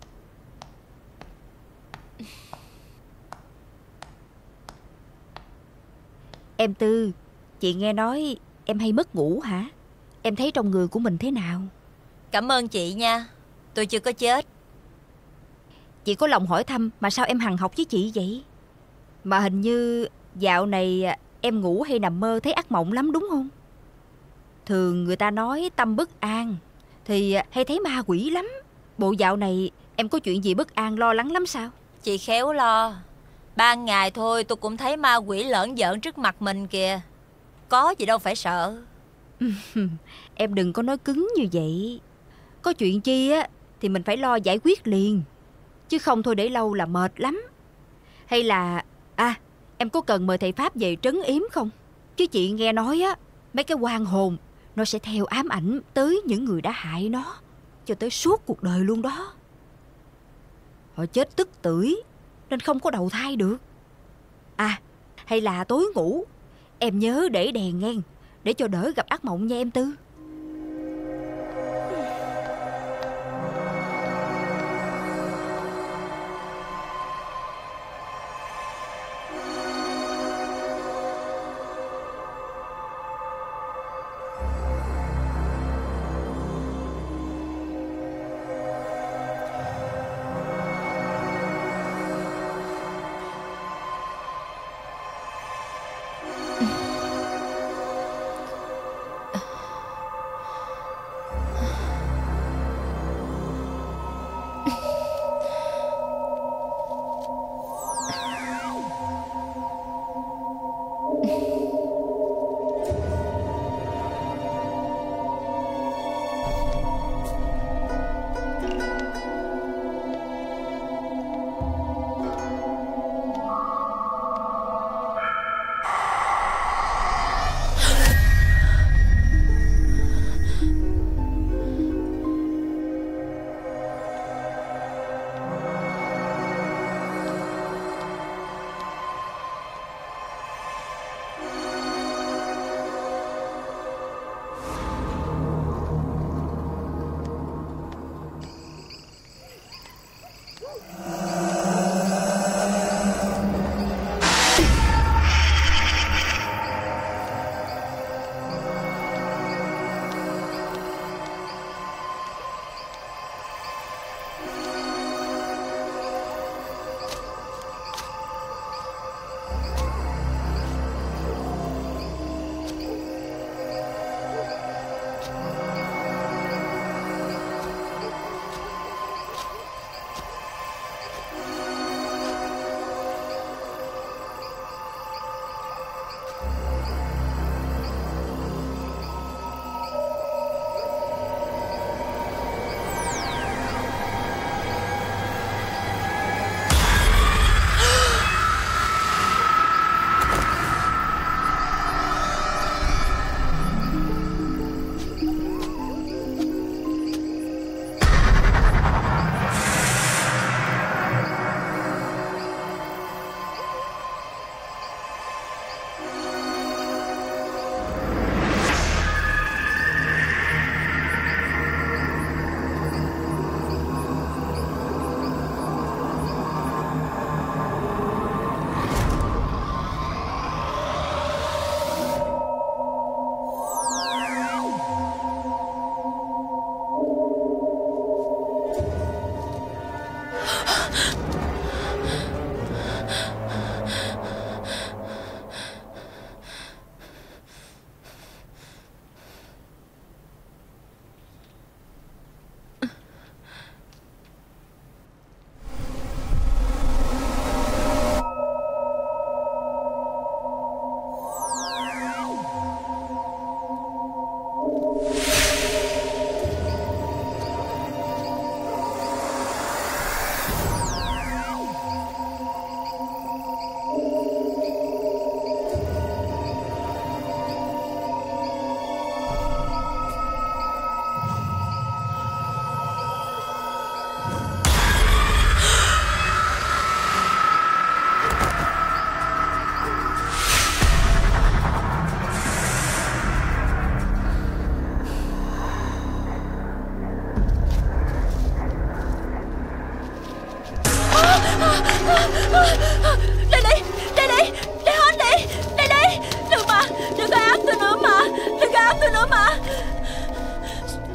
Em Tư, chị nghe nói em hay mất ngủ hả? Em thấy trong người của mình thế nào? Cảm ơn chị nha, tôi chưa có chết. Chị có lòng hỏi thăm mà sao em hằn học với chị vậy? Mà hình như dạo này em ngủ hay nằm mơ thấy ác mộng lắm đúng không? Thường người ta nói tâm bất an thì hay thấy ma quỷ lắm. Bộ dạo này em có chuyện gì bất an lo lắng lắm sao? Chị khéo lo. Ban ngày thôi tôi cũng thấy ma quỷ lởn vởn trước mặt mình kìa. Có gì đâu phải sợ. Em đừng có nói cứng như vậy. Có chuyện chi á thì mình phải lo giải quyết liền, chứ không thôi để lâu là mệt lắm. Hay là em có cần mời thầy Pháp về trấn yếm không? Chứ chị nghe nói á, mấy cái oan hồn nó sẽ theo ám ảnh tới những người đã hại nó cho tới suốt cuộc đời luôn đó. Họ chết tức tưởi nên không có đầu thai được. Hay là tối ngủ em nhớ để đèn ngang để cho đỡ gặp ác mộng nha em Tư.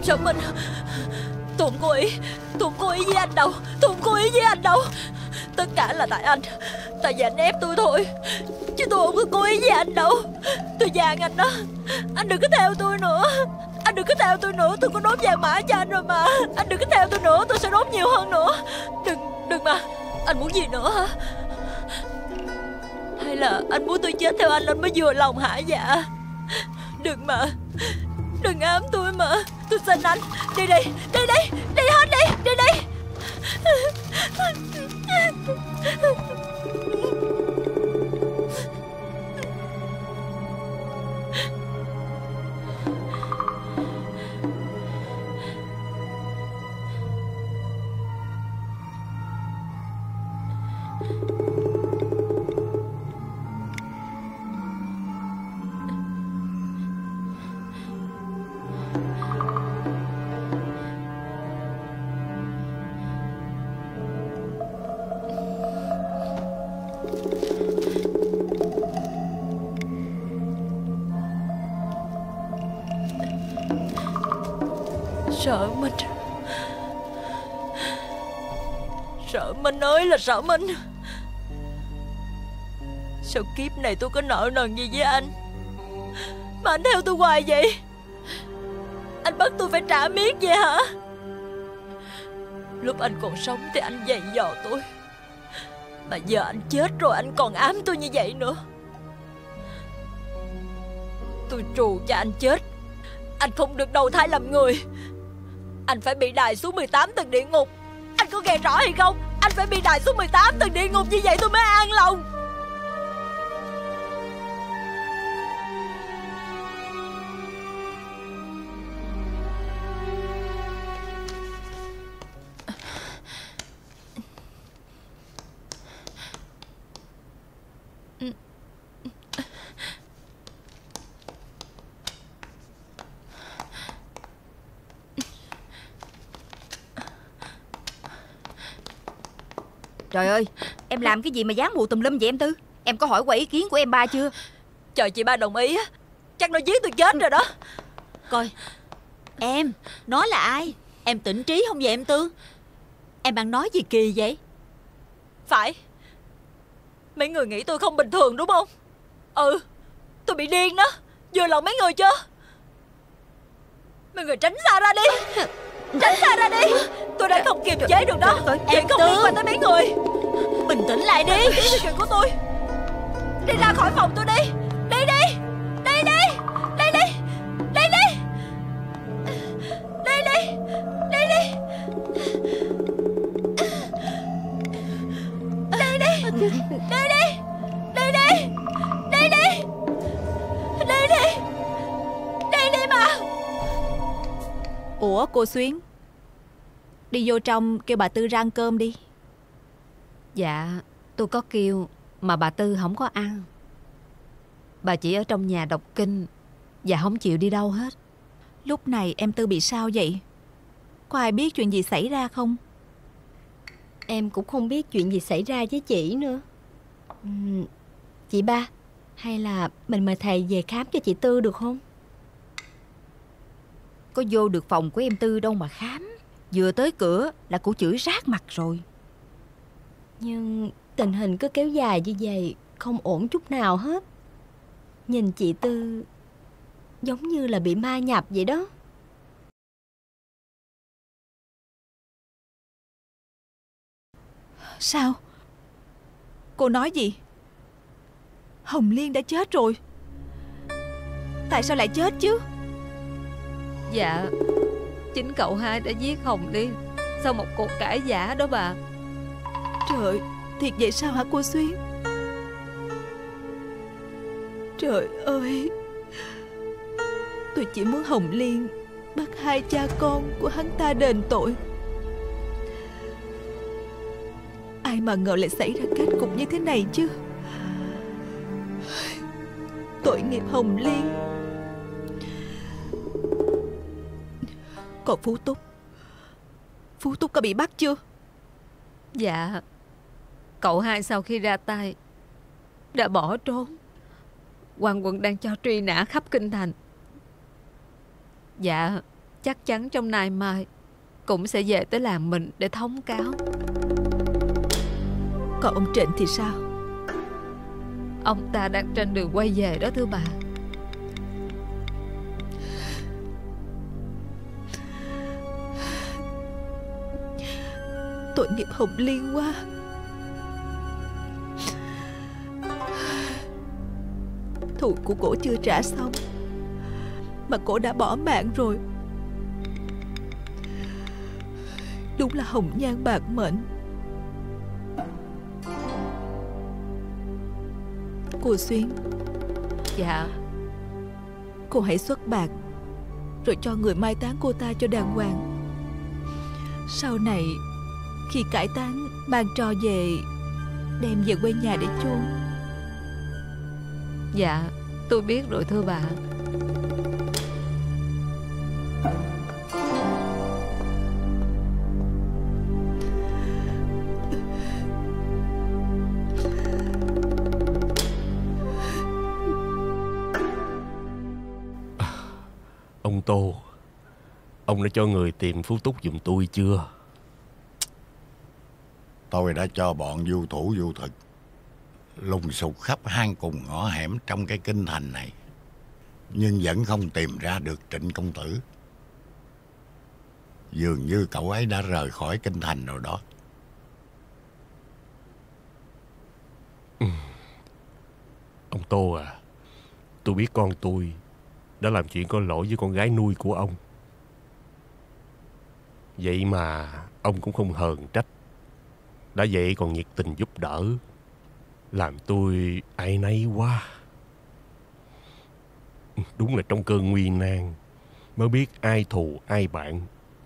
Sở Minh, tôi không cố ý với anh đâu. Tôi không cố ý với anh đâu. Tất cả là tại anh. Tại vì anh ép tôi thôi, chứ tôi không có cố ý với anh đâu. Tôi van anh đó, anh đừng có theo tôi nữa. Anh đừng có theo tôi nữa. Tôi có đốt vàng mã cho anh rồi mà. Anh đừng có theo tôi nữa. Tôi sẽ đốt nhiều hơn nữa. Đừng mà. Anh muốn gì nữa hả? Hay là anh muốn tôi chết theo anh mới vừa lòng hả dạ? Đừng mà. Đừng ám tôi mà. Tôi xin anh. Đi đi. Đi đi. Đi hết đi. Đi đi. Sợ Minh. Sợ Minh ơi là Sợ Minh. Sao kiếp này tôi có nợ nần gì với anh mà anh theo tôi hoài vậy? Anh bắt tôi phải trả miết vậy hả? Lúc anh còn sống thì anh dày dò tôi, mà giờ anh chết rồi anh còn ám tôi như vậy nữa. Tôi trù cho anh chết. Anh không được đầu thai làm người. Anh phải bị đày xuống 18 tầng địa ngục. Anh có nghe rõ hay không? Anh phải bị đày xuống 18 tầng địa ngục, như vậy tôi mới an lòng. Trời ơi, em làm cái gì mà dám mù tùm lum vậy em Tư? Em có hỏi qua ý kiến của em ba chưa? Trời, chị ba đồng ý á, chắc nó giết tôi chết rồi đó. Coi, em, nói là ai? Em tỉnh trí không vậy em Tư? Em đang nói gì kỳ vậy? Phải. Mấy người nghĩ tôi không bình thường đúng không? Ừ, tôi bị điên đó. Vừa lòng mấy người chưa? Mấy người tránh xa ra đi. Tránh xa ra đi. Tôi đã không kiềm chế được đó. Chuyện không liên quan tới mấy người. Bình tĩnh lại đi. Đừng tiếng chuyện của tôi. Đi ra khỏi phòng tôi đi. Đi đi. Đi đi. Đi đi. Đi đi. Đi đi. Đi đi. Đi đi. Đi đi. Đi đi. Đi đi. Đi đi. Đi đi mà. Ủa cô Xuyến, đi vô trong kêu bà Tư ra ăn cơm đi. Dạ, tôi có kêu mà bà Tư không có ăn. Bà chỉ ở trong nhà đọc kinh và không chịu đi đâu hết. Lúc này em Tư bị sao vậy? Có ai biết chuyện gì xảy ra không? Em cũng không biết chuyện gì xảy ra với chị nữa. Chị ba, hay là mình mời thầy về khám cho chị Tư được không? Có vô được phòng của em Tư đâu mà khám. Vừa tới cửa là cô chửi rát mặt rồi. Nhưng tình hình cứ kéo dài như vậy, không ổn chút nào hết. Nhìn chị Tư giống như là bị ma nhập vậy đó. Sao? Cô nói gì? Hồng Liên đã chết rồi. Tại sao lại chết chứ? Dạ, chính cậu hai đã giết Hồng Liên sau một cuộc cãi vã đó bà. Trời, thiệt vậy sao hả cô Xuyến? Trời ơi, tôi chỉ muốn Hồng Liên bắt hai cha con của hắn ta đền tội. Ai mà ngờ lại xảy ra kết cục như thế này chứ. Tội nghiệp Hồng Liên. Còn Phú Túc có bị bắt chưa? Dạ, cậu hai sau khi ra tay đã bỏ trốn. Quan quận đang cho truy nã khắp kinh thành. Dạ, chắc chắn trong nay mai cũng sẽ về tới làng mình để thống cáo. Còn ông Trịnh thì sao? Ông ta đang trên đường quay về đó thưa bà. Tội nghiệp Hồng Liên quá. Thù của cổ chưa trả xong mà cổ đã bỏ mạng rồi. Đúng là hồng nhan bạc mệnh. Cô Xuyến. Dạ. Cô hãy xuất bạc rồi cho người mai táng cô ta cho đàng hoàng. Sau này khi cải táng mang tro về, đem về quê nhà để chôn. Dạ, tôi biết rồi thưa bà. Ông Tô, ông đã cho người tìm Phú Túc giùm tôi chưa? Tôi đã cho bọn du thủ du thực lùng sục khắp hang cùng ngõ hẻm trong cái kinh thành này, nhưng vẫn không tìm ra được Trịnh công tử. Dường như cậu ấy đã rời khỏi kinh thành rồi đó. Ông Tô à, tôi biết con tôi đã làm chuyện có lỗi với con gái nuôi của ông. Vậy mà ông cũng không hờn trách. Đã vậy còn nhiệt tình giúp đỡ, làm tôi áy náy quá. Đúng là trong cơn nguy nan mới biết ai thù ai bạn.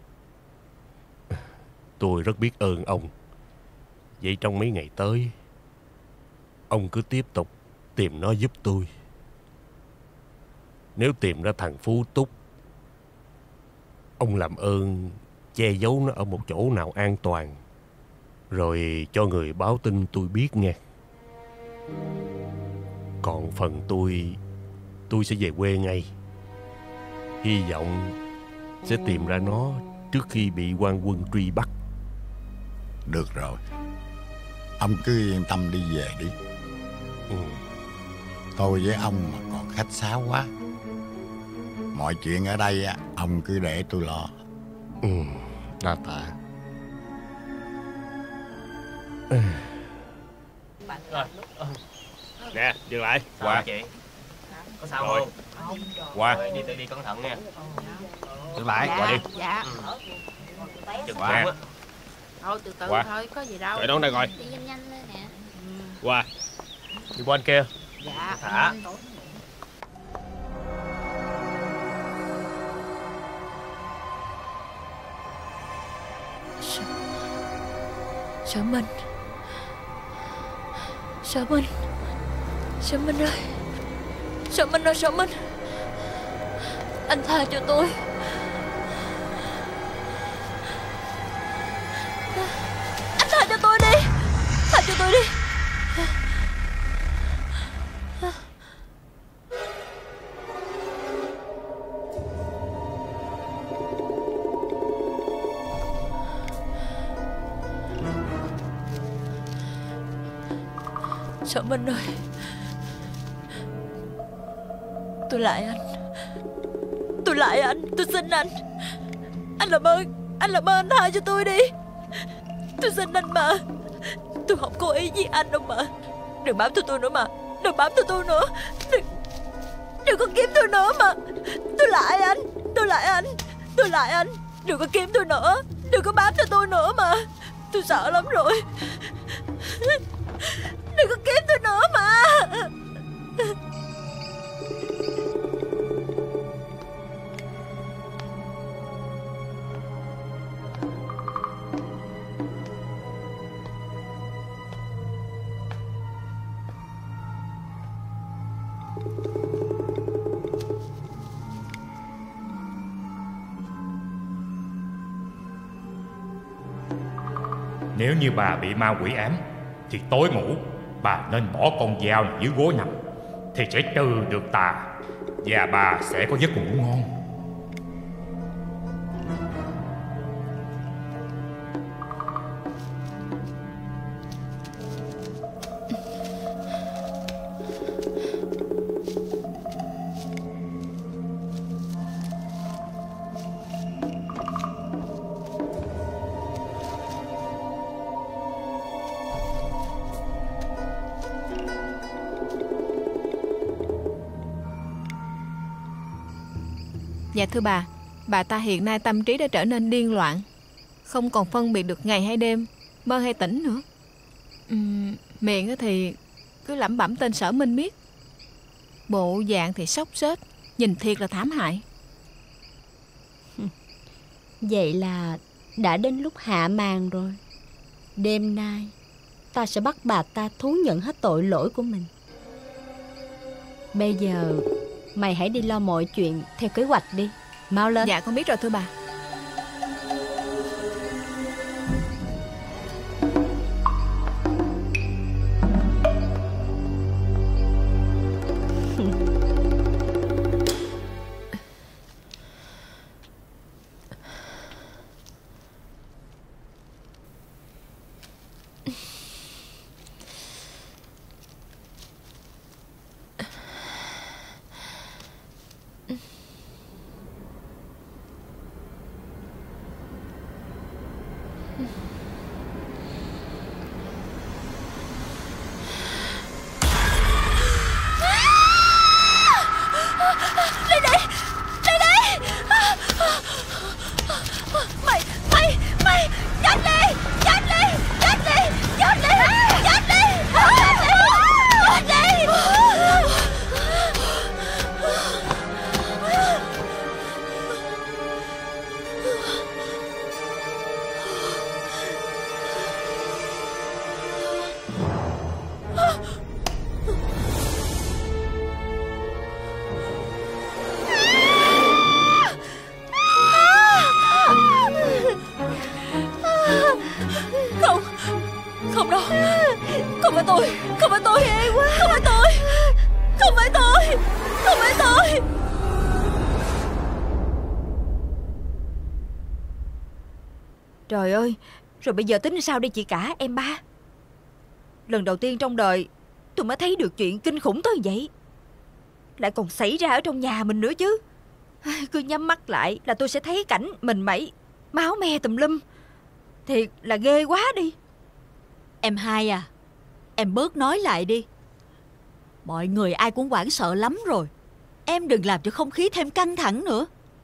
Tôi rất biết ơn ông. Vậy trong mấy ngày tới, ông cứ tiếp tục tìm nó giúp tôi. Nếu tìm ra thằng Phú Túc, ông làm ơn che giấu nó ở một chỗ nào an toàn, rồi cho người báo tin tôi biết nghe. Còn phần tôi sẽ về quê ngay. Hy vọng sẽ tìm ra nó trước khi bị quan quân truy bắt. Được rồi, ông cứ yên tâm đi về đi. Tôi với ông mà còn khách sáo quá. Mọi chuyện ở đây ông cứ để tôi lo. Đa tạ. Nè, dừng lại. Qua chị. Có sao rồi không? Qua. Đi tự đi cẩn thận nha. Dừng lại. Qua đi. Dạ. Chừng Qua. quá. Thôi từ từ Qua. thôi, có gì đâu. Đợi đón đây rồi. Đi nhanh nhanh lên nè. Qua. Đi qua anh kia. Dạ. Thả. Sở Minh. Sở Minh. Sở Minh ơi. Sở Minh ơi, Sở Minh. Anh tha cho tôi. Anh tha cho tôi đi. Tha cho tôi đi. Sở Minh ơi, tôi lại anh. Tôi lại anh, tôi xin anh. Anh làm ơn anh tha cho tôi đi. Tôi xin anh mà. Tôi không cố ý với anh đâu mà. Đừng bám theo tôi nữa mà. Đừng bám theo tôi nữa. Đừng có kiếm tôi nữa mà. Tôi lại anh. Đừng có kiếm tôi nữa. Đừng có bám theo tôi nữa mà. Tôi sợ lắm rồi. Đừng có kiếm tôi nữa mà. Nếu như bà bị ma quỷ ám thì tối ngủ bà nên bỏ con dao này dưới gối nằm, thì sẽ trừ được tà và bà sẽ có giấc ngủ ngon. Dạ thưa bà ta hiện nay tâm trí đã trở nên điên loạn, không còn phân biệt được ngày hay đêm, mơ hay tỉnh nữa. Miệng thì cứ lẩm bẩm tên Sở Minh miết, bộ dạng thì xốc xếch, nhìn thiệt là thảm hại. Vậy là đã đến lúc hạ màn rồi. Đêm nay ta sẽ bắt bà ta thú nhận hết tội lỗi của mình. Bây giờ mày hãy đi lo mọi chuyện theo kế hoạch đi. Mau lên. Dạ con biết rồi thưa bà. Trời ơi, rồi bây giờ tính sao đây chị cả, em ba? Lần đầu tiên trong đời tôi mới thấy được chuyện kinh khủng tới vậy. Lại còn xảy ra ở trong nhà mình nữa chứ. Cứ nhắm mắt lại là tôi sẽ thấy cảnh mình mẩy, máu me tùm lum. Thiệt là ghê quá đi. Em hai à, em bớt nói lại đi. Mọi người ai cũng hoảng sợ lắm rồi. Em đừng làm cho không khí thêm căng thẳng nữa.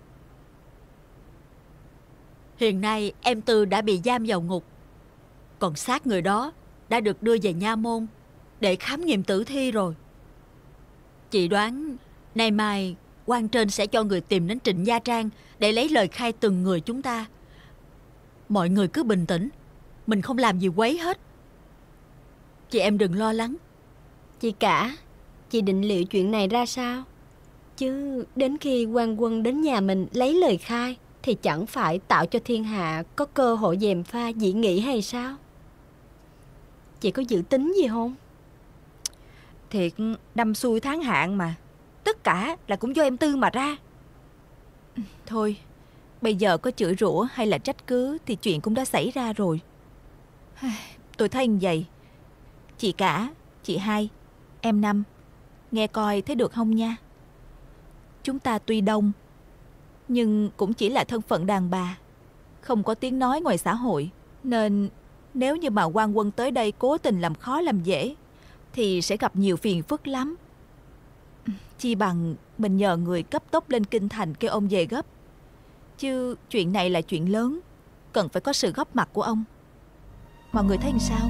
Hiện nay em Tư đã bị giam vào ngục, còn xác người đó đã được đưa về nha môn để khám nghiệm tử thi rồi. Chị đoán nay mai quan trên sẽ cho người tìm đến Trịnh Gia Trang để lấy lời khai từng người chúng ta. Mọi người cứ bình tĩnh, mình không làm gì quấy hết. Chị em đừng lo lắng. Chị cả, chị định liệu chuyện này ra sao? Chứ đến khi quan quân đến nhà mình lấy lời khai thì chẳng phải tạo cho thiên hạ có cơ hội gièm pha dị nghị hay sao? Chị có dự tính gì không? Thiệt, năm xui tháng hạn mà. Tất cả là cũng do em Tư mà ra. Thôi, bây giờ có chửi rủa hay là trách cứ thì chuyện cũng đã xảy ra rồi. Tôi thấy như vậy. Chị cả, chị hai, em Năm, nghe coi thấy được không nha? Chúng ta tuy đông, nhưng cũng chỉ là thân phận đàn bà, không có tiếng nói ngoài xã hội. Nên nếu như mà quan quân tới đây cố tình làm khó làm dễ thì sẽ gặp nhiều phiền phức lắm. Chi bằng mình nhờ người cấp tốc lên kinh thành kêu ông về gấp. Chứ chuyện này là chuyện lớn, cần phải có sự góp mặt của ông. Mọi người thấy làm sao?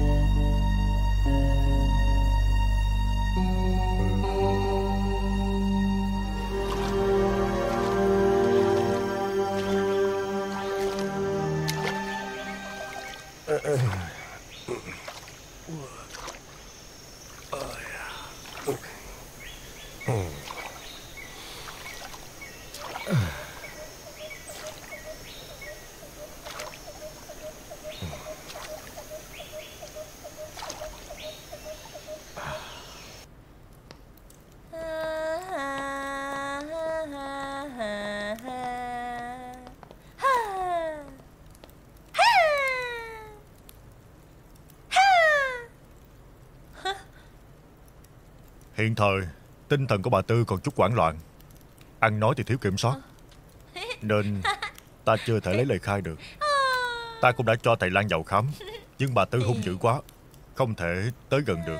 Hiện thời tinh thần của bà Tư còn chút hoảng loạn, ăn nói thì thiếu kiểm soát, nên ta chưa thể lấy lời khai được. Ta cũng đã cho thầy Lan vào khám, nhưng bà Tư hung dữ quá, không thể tới gần được.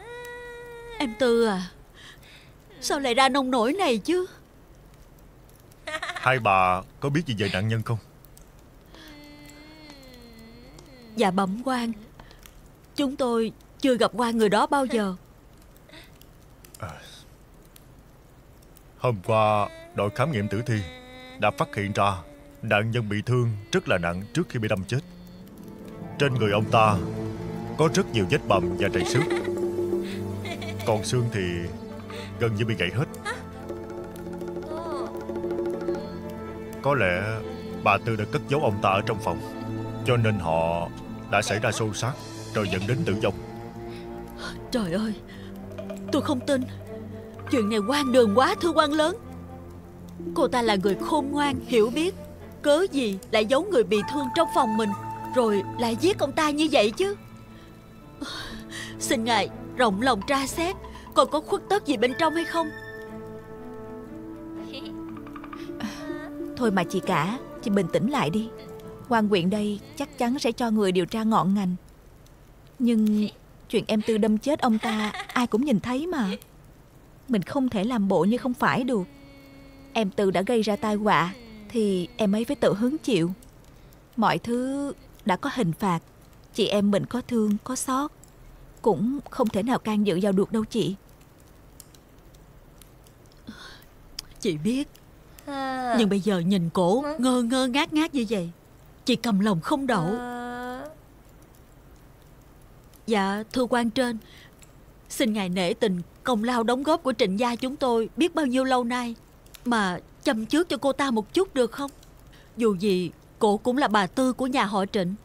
Em Tư à, sao lại ra nông nổi này chứ? Hai bà có biết gì về nạn nhân không? Dạ bẩm quan, chúng tôi chưa gặp qua người đó bao giờ. Hôm qua đội khám nghiệm tử thi đã phát hiện ra nạn nhân bị thương rất là nặng trước khi bị đâm chết. Trên người ông ta có rất nhiều vết bầm và trầy xước, còn xương thì gần như bị gãy hết. Có lẽ bà Tư đã cất giấu ông ta ở trong phòng, cho nên họ đã xảy ra xô xát rồi dẫn đến tử vong. Trời ơi, tôi không tin. Chuyện này hoang đường quá thưa quan lớn. Cô ta là người khôn ngoan, hiểu biết, cớ gì lại giấu người bị thương trong phòng mình, rồi lại giết ông ta như vậy chứ. Xin ngài rộng lòng tra xét còn có khuất tất gì bên trong hay không. Thôi mà chị cả, chị bình tĩnh lại đi. Quan huyện đây chắc chắn sẽ cho người điều tra ngọn ngành. Nhưng chuyện em Tư đâm chết ông ta ai cũng nhìn thấy mà. Mình không thể làm bộ như không phải được. Em Tư đã gây ra tai họa thì em ấy phải tự hứng chịu. Mọi thứ đã có hình phạt. Chị em mình có thương có xót cũng không thể nào can dự vào được đâu chị. Chị biết. Nhưng bây giờ nhìn cổ ngơ ngơ ngác ngác như vậy, chị cầm lòng không đậu. Dạ thưa quan trên, xin ngài nể tình công lao đóng góp của Trịnh gia chúng tôi biết bao nhiêu lâu nay, mà châm chước cho cô ta một chút được không? Dù gì cô cũng là bà Tư của nhà họ Trịnh.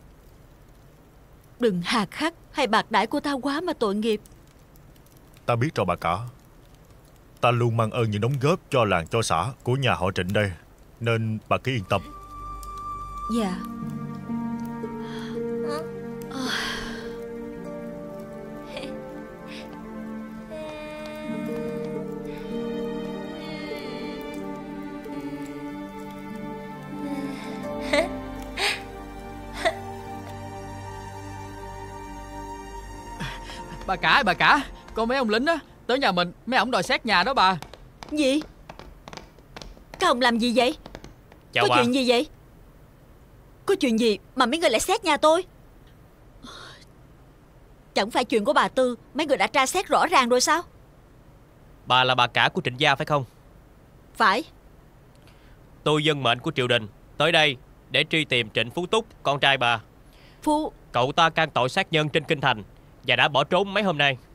Đừng hà khắc hay bạc đãi cô ta quá mà tội nghiệp. Ta biết rồi bà cả. Ta luôn mang ơn những đóng góp cho làng cho xã của nhà họ Trịnh đây, nên bà cứ yên tâm. Dạ. Bà cả, con mấy ông lính á tới nhà mình, mấy ổng đòi xét nhà đó bà. Gì? Các ông làm gì vậy? Chào Có bà. chuyện gì vậy? Có chuyện gì mà mấy người lại xét nhà tôi? Chẳng phải chuyện của bà Tư mấy người đã tra xét rõ ràng rồi sao? Bà là bà cả của Trịnh gia phải không? Phải. Tôi dân mệnh của triều đình tới đây để truy tìm Trịnh Phú Túc, con trai bà. Cậu ta can tội sát nhân trên kinh thành và đã bỏ trốn mấy hôm nay.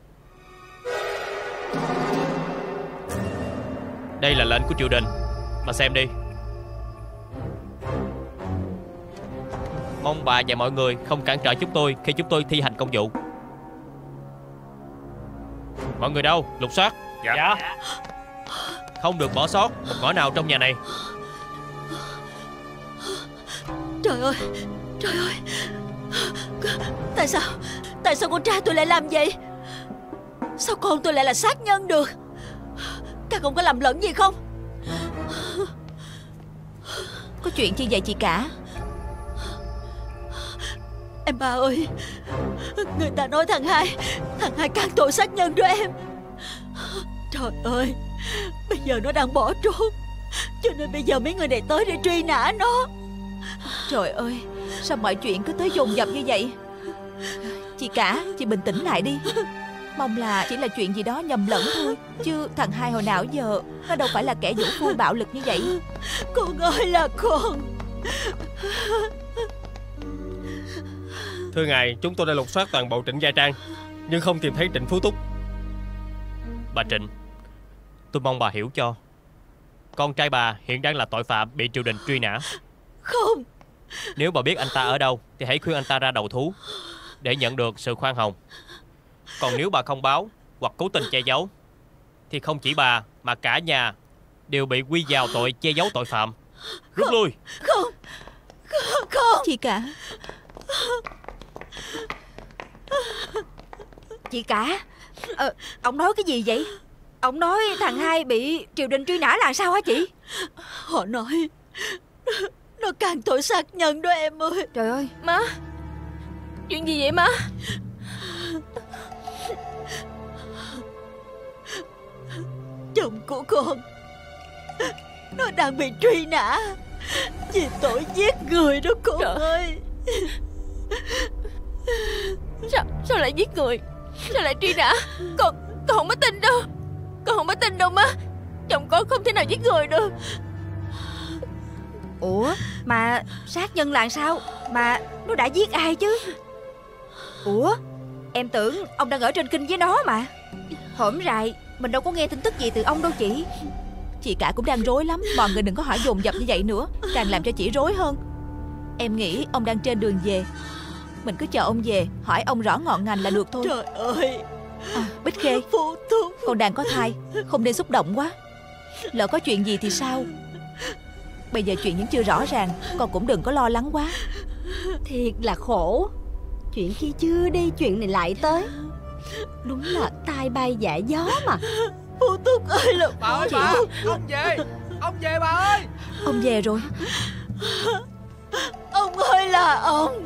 Đây là lệnh của triều đình, mà xem đi. Mong bà và mọi người không cản trở chúng tôi khi chúng tôi thi hành công vụ. Mọi người đâu? Lục soát. Dạ. Không được bỏ sót một ngõ nào trong nhà này. Trời ơi, trời ơi. Tại sao con trai tôi lại làm vậy? Sao con tôi lại là sát nhân được? Các ông có lầm lẫn gì không? Có chuyện chi vậy chị cả? Em ba ơi, người ta nói thằng hai can tội sát nhân đó em. Trời ơi, bây giờ nó đang bỏ trốn, cho nên bây giờ mấy người này tới để truy nã nó. Trời ơi, sao mọi chuyện cứ tới dồn dập như vậy? Chị cả, chị bình tĩnh lại đi. Mong là chỉ là chuyện gì đó nhầm lẫn thôi, chứ thằng hai hồi nào giờ nó đâu phải là kẻ vũ phu bạo lực như vậy. Con ơi là con. Thưa ngài, chúng tôi đã lục soát toàn bộ Trịnh Gia Trang nhưng không tìm thấy Trịnh Phú Túc. Bà Trịnh, tôi mong bà hiểu cho. Con trai bà hiện đang là tội phạm bị triều đình truy nã. Không. Nếu bà biết anh ta ở đâu thì hãy khuyên anh ta ra đầu thú để nhận được sự khoan hồng. Còn nếu bà không báo hoặc cố tình che giấu thì không chỉ bà mà cả nhà đều bị quy vào tội che giấu tội phạm. Rút lui. Không. Chị cả. Chị cả, ông nói cái gì vậy? Ông nói thằng hai bị triều đình truy nã là sao hả chị? Họ nói nó can tội sát nhân đó em ơi. Trời ơi. Má, chuyện gì vậy má? Chồng của con Nó đang bị truy nã vì tội giết người đó con ơi. Sao lại giết người? Sao lại truy nã? Con không có tin đâu. Con không có tin đâu má. Chồng con không thể nào giết người được. Ủa mà sát nhân là sao? Mà nó đã giết ai chứ? Ủa em tưởng ông đang ở trên kinh với nó mà. Hổm rày mình đâu có nghe tin tức gì từ ông đâu chị. Chị cả cũng đang rối lắm. Mọi người đừng có hỏi dồn dập như vậy nữa, càng làm cho chị rối hơn. Em nghĩ ông đang trên đường về. Mình cứ chờ ông về, hỏi ông rõ ngọn ngành là được thôi. Trời ơi Bích Khê, con đang có thai, không nên xúc động quá. Lỡ có chuyện gì thì sao? Bây giờ chuyện vẫn chưa rõ ràng, con cũng đừng có lo lắng quá. Thiệt là khổ. Chuyện kia chưa đi, chuyện này lại tới. Đúng là tai bay dạ gió mà. Phú Túc ơi là bà ơi, bà, ông về. Ông về bà ơi. Ông về rồi. Ông ơi là ông.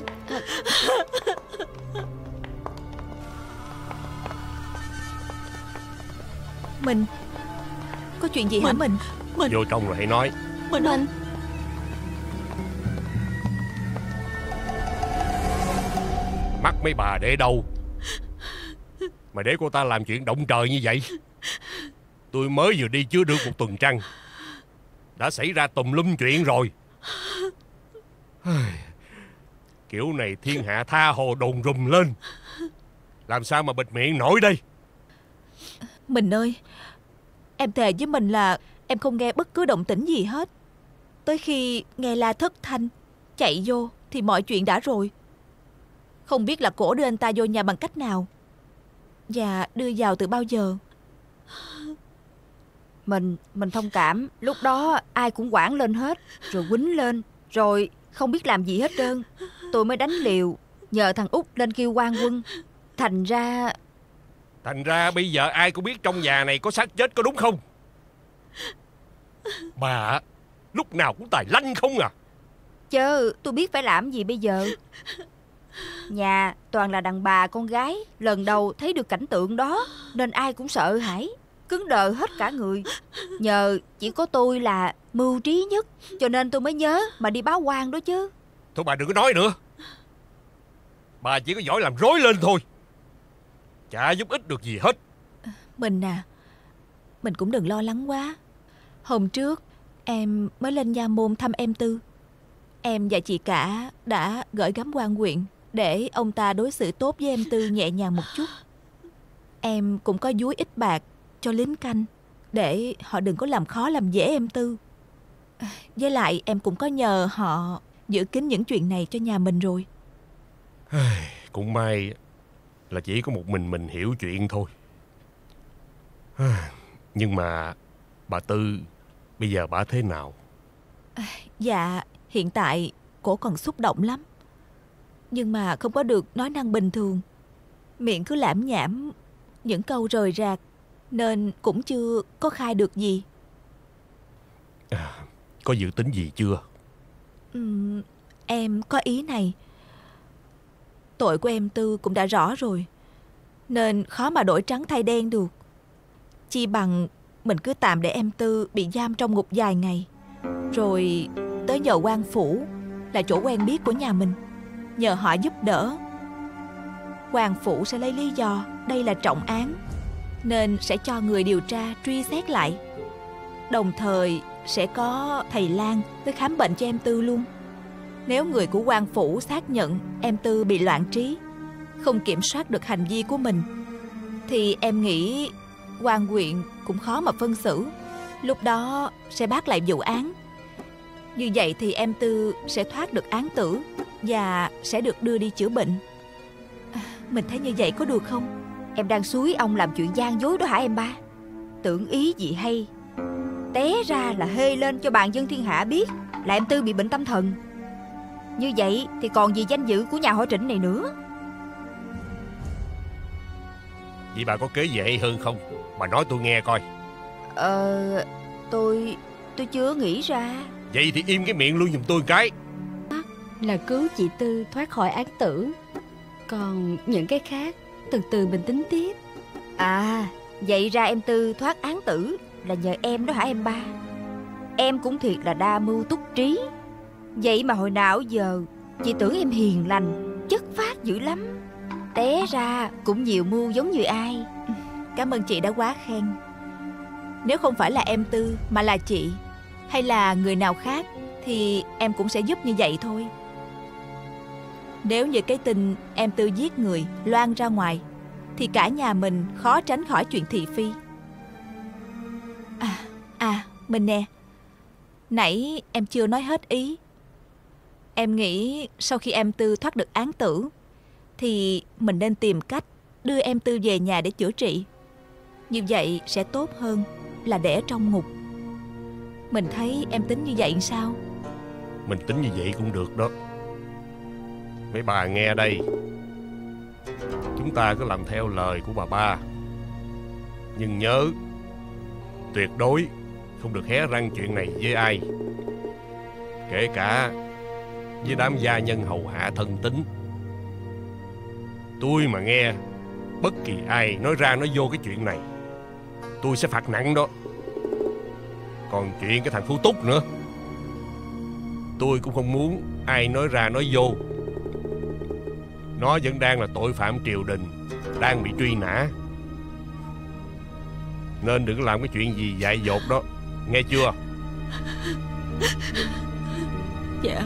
Mình có chuyện gì hả mình? Vô trong rồi hãy nói. Mình Mắt mấy bà để đâu mà để cô ta làm chuyện động trời như vậy? Tôi mới vừa đi chưa được một tuần trăng đã xảy ra tùm lum chuyện rồi. Kiểu này thiên hạ tha hồ đồn rùm lên, làm sao mà bịt miệng nổi đây? Mình ơi, em thề với mình là em không nghe bất cứ động tĩnh gì hết. Tới khi nghe la thất thanh chạy vô thì mọi chuyện đã rồi. Không biết là cổ đưa anh ta vô nhà bằng cách nào và đưa vào từ bao giờ. Mình thông cảm. Lúc đó ai cũng quảng lên hết, rồi quýnh lên, rồi không biết làm gì hết trơn. Tôi mới đánh liều, nhờ thằng Út lên kêu quan quân. Thành ra bây giờ ai cũng biết trong nhà này có xác chết, có đúng không? Bà lúc nào cũng tài lanh không à. Chứ tôi biết phải làm gì bây giờ. Nhà toàn là đàn bà con gái, lần đầu thấy được cảnh tượng đó nên ai cũng sợ hãi, cứng đờ hết cả người. Nhờ chỉ có tôi là mưu trí nhất, cho nên tôi mới nhớ mà đi báo quan đó chứ. Thôi bà đừng có nói nữa. Bà chỉ có giỏi làm rối lên thôi, chả giúp ích được gì hết. Mình à, mình cũng đừng lo lắng quá. Hôm trước em mới lên Nha Môn thăm em Tư. Em và chị cả đã gửi gắm quan huyện để ông ta đối xử tốt với em Tư nhẹ nhàng một chút. Em cũng có dúi ít bạc cho lính canh để họ đừng có làm khó làm dễ em Tư. Với lại em cũng có nhờ họ giữ kín những chuyện này cho nhà mình rồi. Cũng may là chỉ có một mình hiểu chuyện thôi. Nhưng mà bà Tư bây giờ bà thế nào? Dạ, hiện tại cổ còn xúc động lắm, nhưng mà không có được nói năng bình thường. Miệng cứ lảm nhảm những câu rời rạc nên cũng chưa có khai được gì. Có dự tính gì chưa? Em có ý này. Tội của em Tư cũng đã rõ rồi, nên khó mà đổi trắng thay đen được. Chi bằng mình cứ tạm để em Tư bị giam trong ngục vài ngày, rồi tới nhờ quan phủ, là chỗ quen biết của nhà mình, nhờ họ giúp đỡ. Quan phủ sẽ lấy lý do đây là trọng án, nên sẽ cho người điều tra truy xét lại. Đồng thời sẽ có thầy lang tới khám bệnh cho em Tư luôn. Nếu người của quan phủ xác nhận em Tư bị loạn trí, không kiểm soát được hành vi của mình, thì em nghĩ quan huyện cũng khó mà phân xử. Lúc đó sẽ bác lại vụ án. Như vậy thì em Tư sẽ thoát được án tử và sẽ được đưa đi chữa bệnh. Mình thấy như vậy có được không? Em đang xúi ông làm chuyện gian dối đó hả em ba? Tưởng ý gì hay, té ra là hê lên cho bàn dân thiên hạ biết là em Tư bị bệnh tâm thần. Như vậy thì còn gì danh dự của nhà họ Trịnh này nữa. Vậy bà có kế gì hay hơn không? Bà nói tôi nghe coi. Tôi chưa nghĩ ra. Vậy thì im cái miệng luôn giùm tôi cái. Là cứu chị Tư thoát khỏi án tử, còn những cái khác từ từ mình tính tiếp. À, vậy ra em Tư thoát án tử là nhờ em đó hả em ba? Em cũng thiệt là đa mưu túc trí. Vậy mà hồi nào giờ chị tưởng em hiền lành, chất phác dữ lắm. Té ra cũng nhiều mưu giống như ai. Cảm ơn chị đã quá khen. Nếu không phải là em Tư mà là chị hay là người nào khác thì em cũng sẽ giúp như vậy thôi. Nếu như cái tin em Tư giết người loan ra ngoài thì cả nhà mình khó tránh khỏi chuyện thị phi. Mình nè, nãy em chưa nói hết ý. Em nghĩ sau khi em Tư thoát được án tử thì mình nên tìm cách đưa em Tư về nhà để chữa trị. Như vậy sẽ tốt hơn là để ở trong ngục. Mình thấy em tính như vậy sao? Mình tính như vậy cũng được đó. Mấy bà nghe đây, chúng ta cứ làm theo lời của bà ba. Nhưng nhớ, tuyệt đối không được hé răng chuyện này với ai, kể cả với đám gia nhân hầu hạ thân tín. Tôi mà nghe bất kỳ ai nói ra nói vô cái chuyện này, tôi sẽ phạt nặng đó. Còn chuyện cái thằng Phú Túc nữa, tôi cũng không muốn ai nói ra nói vô. Nó vẫn đang là tội phạm triều đình, đang bị truy nã, nên đừng làm cái chuyện gì dại dột đó, nghe chưa? Dạ.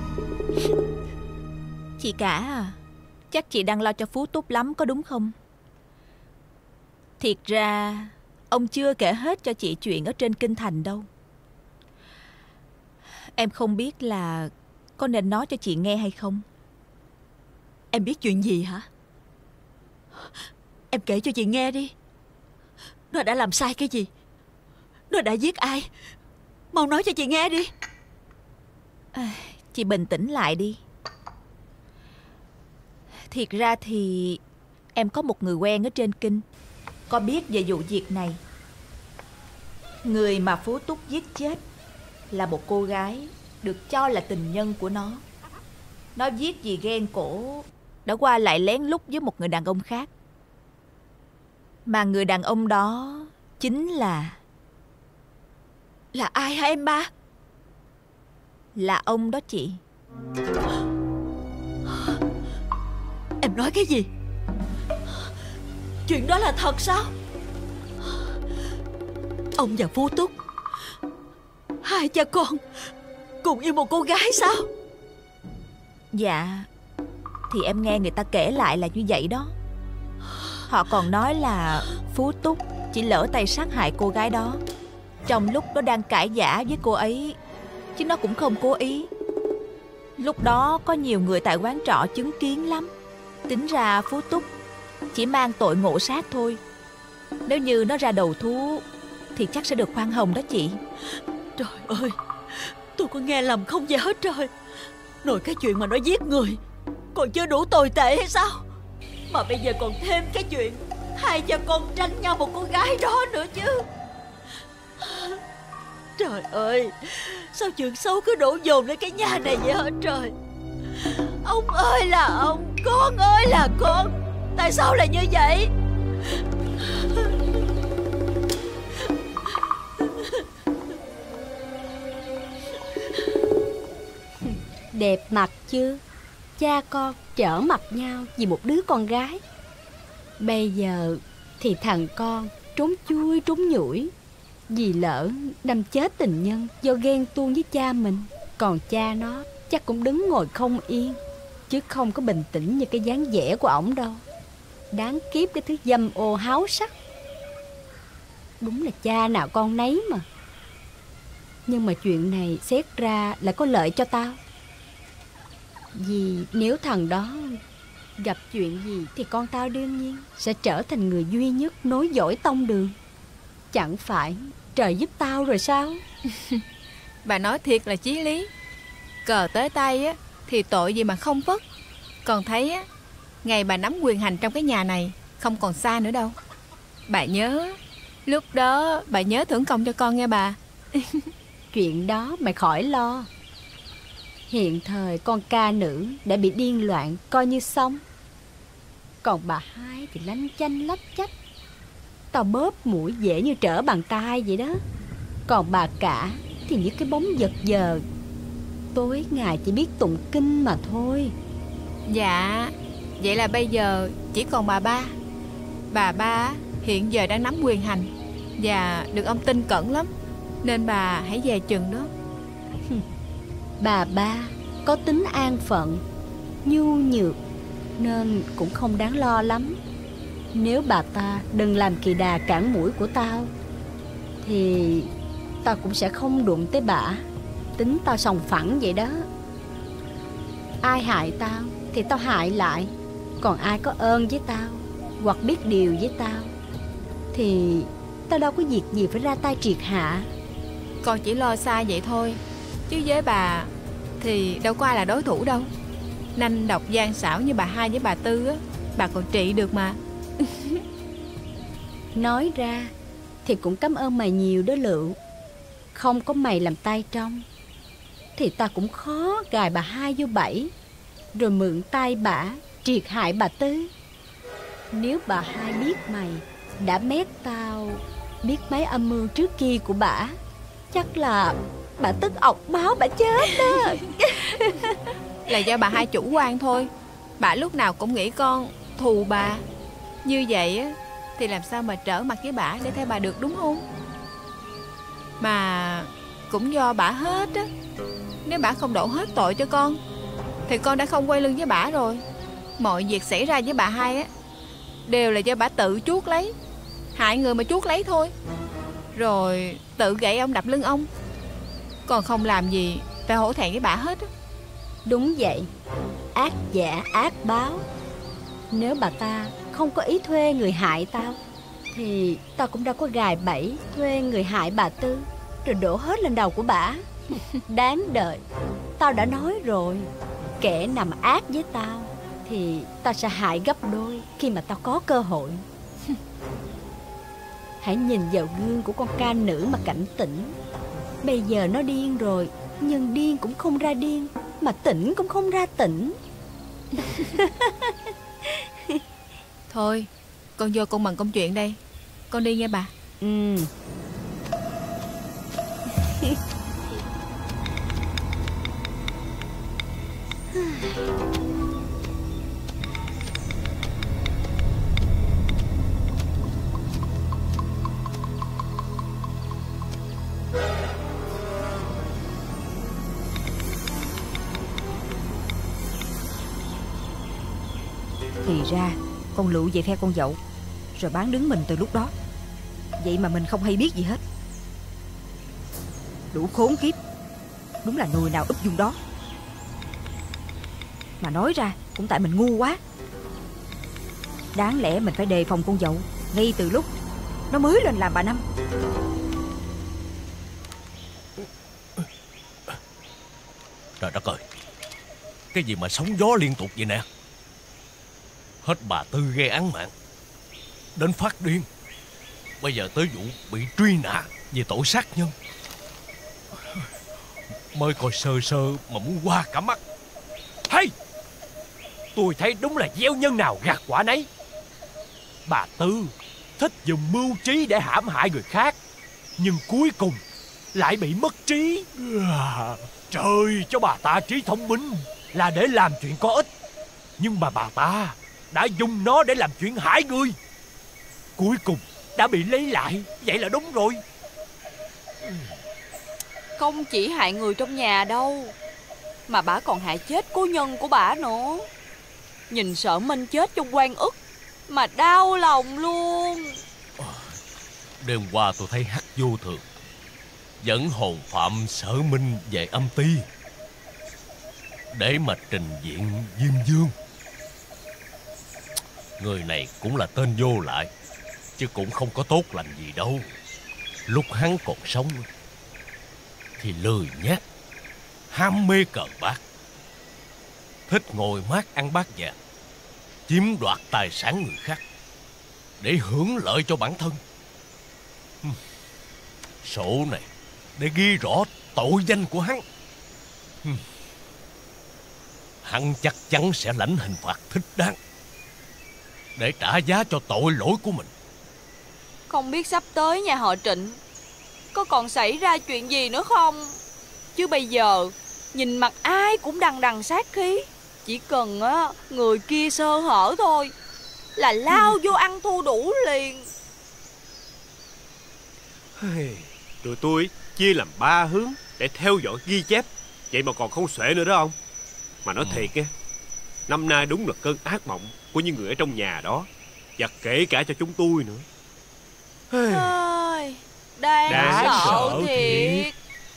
Chị cả à, chắc chị đang lo cho Phú Túc lắm có đúng không? Thiệt ra ông chưa kể hết cho chị chuyện ở trên kinh thành đâu. Em không biết là có nên nói cho chị nghe hay không. Em biết chuyện gì hả? Em kể cho chị nghe đi. Nó đã làm sai cái gì? Nó đã giết ai? Mau nói cho chị nghe đi. Chị bình tĩnh lại đi. Thiệt ra thì em có một người quen ở trên kinh, có biết về vụ việc này. Người mà Phú Túc giết chết là một cô gái được cho là tình nhân của nó. Nó giết vì ghen cổ, đã qua lại lén lút với một người đàn ông khác. Mà người đàn ông đó chính là ai hả em ba? Là ông đó chị. Em nói cái gì? Chuyện đó là thật sao? Ông và Phú Túc, hai cha con cùng yêu một cô gái sao? Dạ, thì em nghe người ta kể lại là như vậy đó. Họ còn nói là Phú Túc chỉ lỡ tay sát hại cô gái đó trong lúc nó đang cãi vã với cô ấy, chứ nó cũng không cố ý. Lúc đó có nhiều người tại quán trọ chứng kiến lắm. Tính ra Phú Túc chỉ mang tội ngộ sát thôi. Nếu như nó ra đầu thú thì chắc sẽ được khoan hồng đó chị. Trời ơi, tôi có nghe lầm không vậy hết trời. Rồi cái chuyện mà nó giết người còn chưa đủ tồi tệ hay sao? Mà bây giờ còn thêm cái chuyện hai cha con tranh nhau một cô gái đó nữa chứ. Trời ơi, sao chuyện xấu cứ đổ dồn lên cái nhà này vậy hả trời? Ông ơi là ông, con ơi là con. Tại sao lại như vậy? Đẹp mặt chưa? Cha con trở mặt nhau vì một đứa con gái. Bây giờ thì thằng con trốn chui trốn nhủi vì lỡ đâm chết tình nhân do ghen tuông với cha mình. Còn cha nó chắc cũng đứng ngồi không yên, chứ không có bình tĩnh như cái dáng vẻ của ổng đâu. Đáng kiếp cái thứ dâm ô háo sắc. Đúng là cha nào con nấy mà. Nhưng mà chuyện này xét ra là có lợi cho tao. Vì nếu thằng đó gặp chuyện gì thì con tao đương nhiên sẽ trở thành người duy nhất nối dõi tông đường. Chẳng phải trời giúp tao rồi sao? Bà nói thiệt là chí lý. Cờ tới tay á thì tội gì mà không vất. Còn thấy á, ngày bà nắm quyền hành trong cái nhà này không còn xa nữa đâu. Bà nhớ, lúc đó bà nhớ thưởng công cho con nghe bà. Chuyện đó mày khỏi lo. Hiện thời con ca nữ đã bị điên loạn coi như xong. Còn bà hai thì lanh chanh lách chách. Tao bóp mũi dễ như trở bàn tay vậy đó. Còn bà cả thì những cái bóng giật giờ tối ngày chỉ biết tụng kinh mà thôi. Dạ, vậy là bây giờ chỉ còn bà ba. Bà ba hiện giờ đang nắm quyền hành và được ông tin cẩn lắm, nên bà hãy về chừng đó. Bà ba có tính an phận, nhu nhược nên cũng không đáng lo lắm. Nếu bà ta đừng làm kỳ đà cản mũi của tao thì tao cũng sẽ không đụng tới bả. Tính tao sòng phẳng vậy đó. Ai hại tao thì tao hại lại. Còn ai có ơn với tao hoặc biết điều với tao thì tao đâu có việc gì phải ra tay triệt hạ. Con chỉ lo xa vậy thôi, chứ với bà thì đâu có ai là đối thủ đâu. Nanh độc gian xảo như bà Hai với bà Tư á, bà còn trị được mà. Nói ra thì cũng cảm ơn mày nhiều đó Lựu. Không có mày làm tay trong thì ta cũng khó gài bà Hai vô bẫy, rồi mượn tay bả triệt hại bà Tư. Nếu bà Hai biết mày đã mét tao biết mấy âm mưu trước kia của bả, chắc là bà tức ọc báo bả chết đó. Là do bà Hai chủ quan thôi. Bà lúc nào cũng nghĩ con thù bà. Như vậy á thì làm sao mà trở mặt với bả để theo bà được, đúng không? Mà cũng do bả hết á. Nếu bả không đổ hết tội cho con thì con đã không quay lưng với bả rồi. Mọi việc xảy ra với bà Hai á đều là do bả tự chuốc lấy, hại người mà chuốc lấy thôi, rồi tự gậy ông đập lưng ông, còn không làm gì phải hổ thẹn với bả hết á. Đúng vậy, ác giả ác báo. Nếu bà ta không có ý thuê người hại tao thì tao cũng đâu có gài bẫy thuê người hại bà Tư rồi đổ hết lên đầu của bả. Đáng đời. Tao đã nói rồi, kẻ nằm ác với tao thì tao sẽ hại gấp đôi khi mà tao có cơ hội. Hãy nhìn vào gương của con ca nữ mà cảnh tỉnh. Bây giờ nó điên rồi, nhưng điên cũng không ra điên, mà tỉnh cũng không ra tỉnh. Thôi, con vô con mần công chuyện đây. Con đi nghe bà. Thì ra con Lựu về phe con dậu, rồi bán đứng mình từ lúc đó. Vậy mà mình không hay biết gì hết. Đủ khốn kiếp. Đúng là người nào úp dung đó. Mà nói ra cũng tại mình ngu quá. Đáng lẽ mình phải đề phòng con dậu ngay từ lúc nó mới lên làm bà Năm. Trời đất ơi, cái gì mà sóng gió liên tục vậy nè. Hết bà Tư gây án mạng, đến phát điên, bây giờ tới vụ bị truy nã về tội sát nhân. Mới coi sơ sơ mà muốn qua cả mắt. Hay, tôi thấy đúng là gieo nhân nào gặt quả nấy. Bà Tư thích dùng mưu trí để hãm hại người khác, nhưng cuối cùng lại bị mất trí. Trời cho bà ta trí thông minh là để làm chuyện có ích, nhưng mà bà ta đã dùng nó để làm chuyện hại người. Cuối cùng đã bị lấy lại. Vậy là đúng rồi. Không chỉ hại người trong nhà đâu, mà bả còn hại chết cố nhân của bả nữa. Nhìn Sở Minh chết trong oan ức mà đau lòng luôn. Đêm qua tôi thấy Hắc Vô Thường dẫn hồn phạm Sở Minh về âm ty để mà trình diện Diêm Vương. Người này cũng là tên vô lại, chứ cũng không có tốt lành gì đâu. Lúc hắn còn sống thì lười nhác, ham mê cờ bạc, thích ngồi mát ăn bát vàng, chiếm đoạt tài sản người khác để hưởng lợi cho bản thân. Sổ này để ghi rõ tội danh của hắn. Hắn chắc chắn sẽ lãnh hình phạt thích đáng để trả giá cho tội lỗi của mình. Không biết sắp tới nhà họ Trịnh có còn xảy ra chuyện gì nữa không. Chứ bây giờ nhìn mặt ai cũng đằng đằng sát khí. Chỉ cần người kia sơ hở thôi là lao vô ăn thua đủ liền. Tụi tôi chia làm 3 hướng để theo dõi ghi chép, vậy mà còn không xuể nữa đó ông. Mà nói thiệt nha, năm nay đúng là cơn ác mộng của những người ở trong nhà đó, và kể cả cho chúng tôi nữa. Đáng sợ thiệt.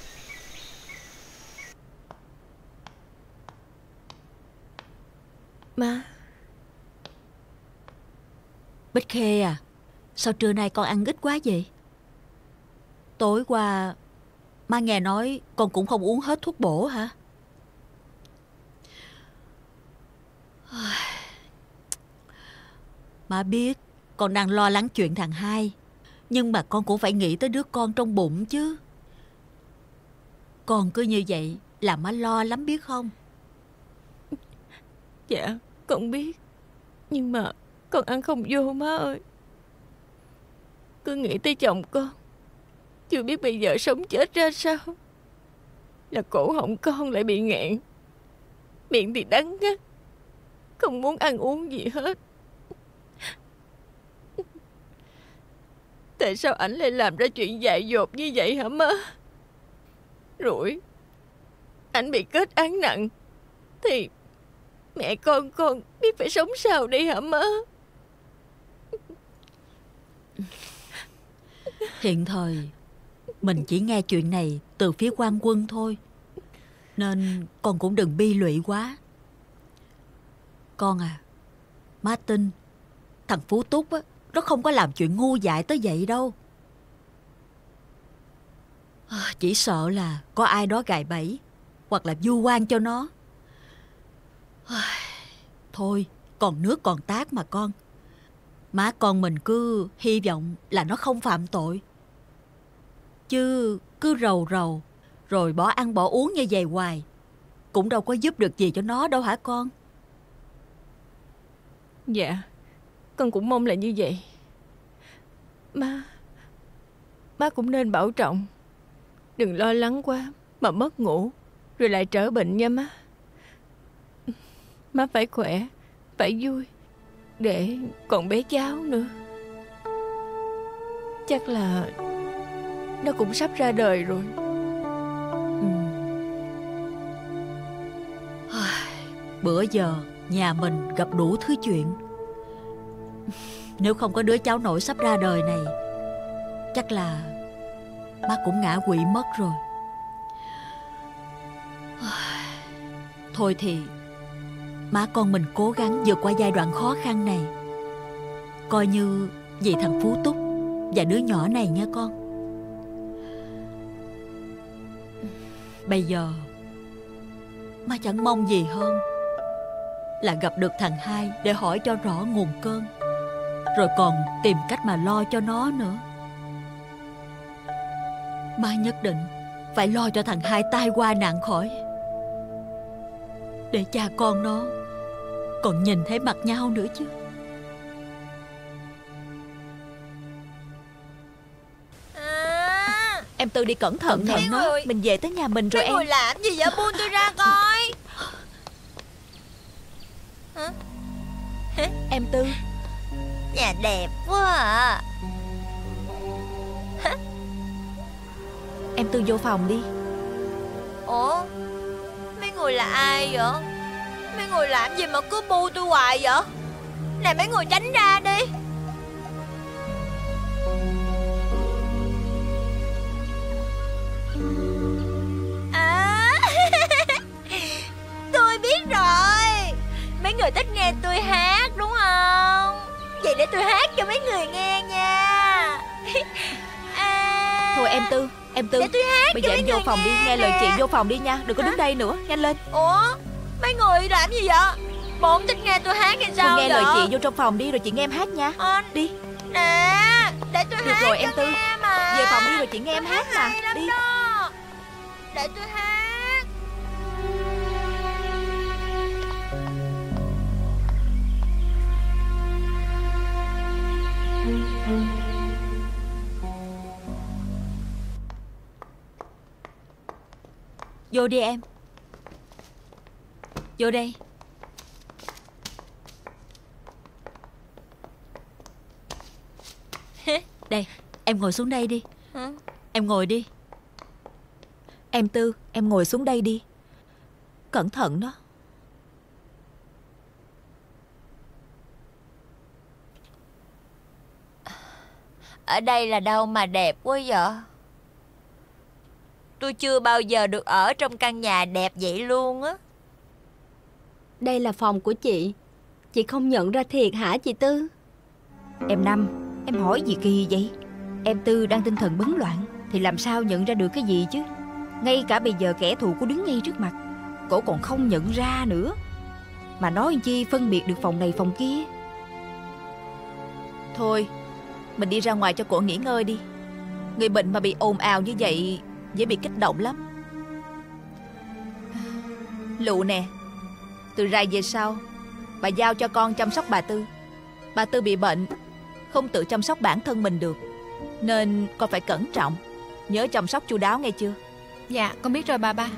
Má. Bích Khê à, sao trưa nay con ăn ít quá vậy? Tối qua má nghe nói con cũng không uống hết thuốc bổ hả? Má biết con đang lo lắng chuyện thằng Hai, nhưng mà con cũng phải nghĩ tới đứa con trong bụng chứ. Con cứ như vậy làm má lo lắm biết không? Dạ con biết, nhưng mà con ăn không vô má ơi. Cứ nghĩ tới chồng con, chưa biết bây giờ sống chết ra sao. Là cổ họng con lại bị nghẹn, miệng thì đắng ngắt, không muốn ăn uống gì hết. Tại sao ảnh lại làm ra chuyện dại dột như vậy hả má? Rồi ảnh bị kết án nặng thì mẹ con biết phải sống sao đây hả má? Hiện thời mình chỉ nghe chuyện này từ phía quan quân thôi, nên con cũng đừng bi lụy quá. Con à, má tin thằng Phú Túc á, nó không có làm chuyện ngu dại tới vậy đâu. Chỉ sợ là có ai đó gài bẫy hoặc là vu oan cho nó. Thôi, còn nước còn tát mà con. Má con mình cứ hy vọng là nó không phạm tội, chứ cứ rầu rầu rồi bỏ ăn bỏ uống như vậy hoài cũng đâu có giúp được gì cho nó đâu hả con? Dạ, con cũng mong là như vậy. Má cũng nên bảo trọng, đừng lo lắng quá mà mất ngủ rồi lại trở bệnh nha má. Má phải khỏe, phải vui, để còn bé cháu nữa. Chắc là nó cũng sắp ra đời rồi. Bữa giờ nhà mình gặp đủ thứ chuyện. Nếu không có đứa cháu nội sắp ra đời này, chắc là má cũng ngã quỵ mất rồi. Thôi thì má con mình cố gắng vượt qua giai đoạn khó khăn này, coi như vì thằng Phú Túc và đứa nhỏ này nha con. Bây giờ má chẳng mong gì hơn là gặp được thằng Hai để hỏi cho rõ nguồn cơn, rồi còn tìm cách mà lo cho nó nữa. Má nhất định phải lo cho thằng Hai tai qua nạn khỏi, để cha con nó còn nhìn thấy mặt nhau nữa chứ. Em Tư đi cẩn thận thận nó. Mình về tới nhà mình rồi em. Mấy người làm gì vậy? Buông tôi ra coi. Hả? Em Tư. Nhà đẹp quá à. Hả? Em Tư vô phòng đi. Ủa, mấy người là ai vậy? Mấy người làm gì mà cứ bu tôi hoài vậy? Này mấy người tránh ra đi. Tôi biết rồi. Mấy người thích nghe tôi hát đúng không? Vậy để tôi hát cho mấy người nghe nha. Thôi em Tư, để tôi hát. Bây giờ em vô phòng đi, nghe lời chị, vô phòng đi nha. Đừng có đứng đây nữa, nhanh lên. Ủa, mấy người làm gì vậy? Bộ không thích nghe tôi hát hay sao vậy? Nghe lời chị, vô trong phòng đi rồi chị nghe em hát nha. Đi. Nè, để tôi được hát. rồi em Tư, mà. về phòng đi rồi chị nghe em hát mà. Đi. Đó. Để tôi hát. Vô đi em. Vô đây. Đây, em ngồi xuống đây đi. Em ngồi đi. Em Tư, em ngồi xuống đây đi. Cẩn thận đó. Ở đây là đâu mà đẹp quá vậy? Tôi chưa bao giờ được ở trong căn nhà đẹp vậy luôn á. Đây là phòng của chị. Chị không nhận ra thiệt hả chị Tư? Em Năm, em hỏi gì kỳ vậy? Em Tư đang tinh thần bấn loạn thì làm sao nhận ra được cái gì chứ? Ngay cả bây giờ kẻ thù của đứng ngay trước mặt, cổ còn không nhận ra nữa. Mà nói chi phân biệt được phòng này phòng kia. Thôi, mình đi ra ngoài cho cổ nghỉ ngơi đi. Người bệnh mà bị ồn ào như vậy dễ bị kích động lắm. Lụ nè, từ rày về sau bà giao cho con chăm sóc bà Tư. Bà Tư bị bệnh, không tự chăm sóc bản thân mình được, nên con phải cẩn trọng, nhớ chăm sóc chu đáo nghe chưa? Dạ con biết rồi bà ba.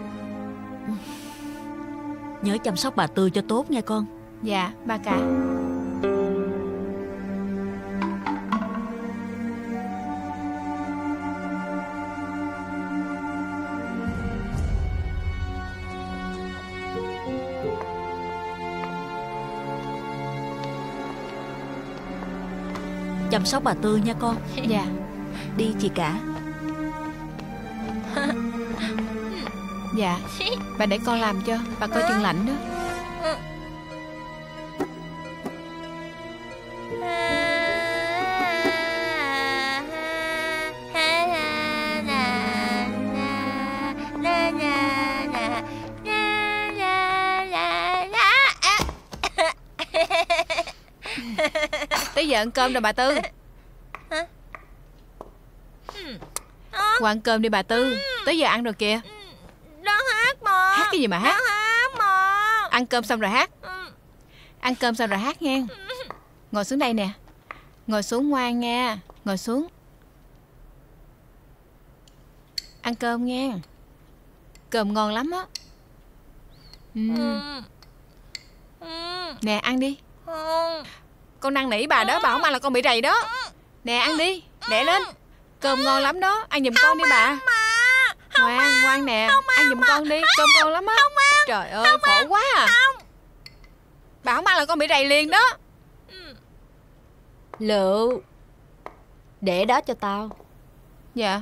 Nhớ chăm sóc bà Tư cho tốt nghe con. Dạ ba cả. Chăm sóc bà Tư nha con. Dạ. Đi chị cả. Dạ, bà để con làm cho. Bà coi chừng lạnh đó. Tới giờ ăn cơm rồi bà Tư. Qua ăn cơm đi bà Tư. Tới giờ ăn rồi kìa. Đó hát mà. Hát cái gì mà hát? Đó hát mà. Ăn cơm xong rồi hát. Ăn cơm xong rồi hát nghe. Ngồi xuống đây nè. Ngồi xuống ngoan nha. Ngồi xuống. Ăn cơm nghe. Cơm ngon lắm á. Nè ăn đi. Con năn nỉ bà đó, bà không ăn là con bị rầy đó. Nè ăn đi, đẻ lên. Cơm ngon lắm đó, ăn giùm con đi bà. Ngoan, ngoan nè, ăn giùm con đi, cơm ngon lắm á. Trời ơi, khổ quá à. Bà không ăn là con bị rầy liền đó. Lựu, để đó cho tao. Dạ.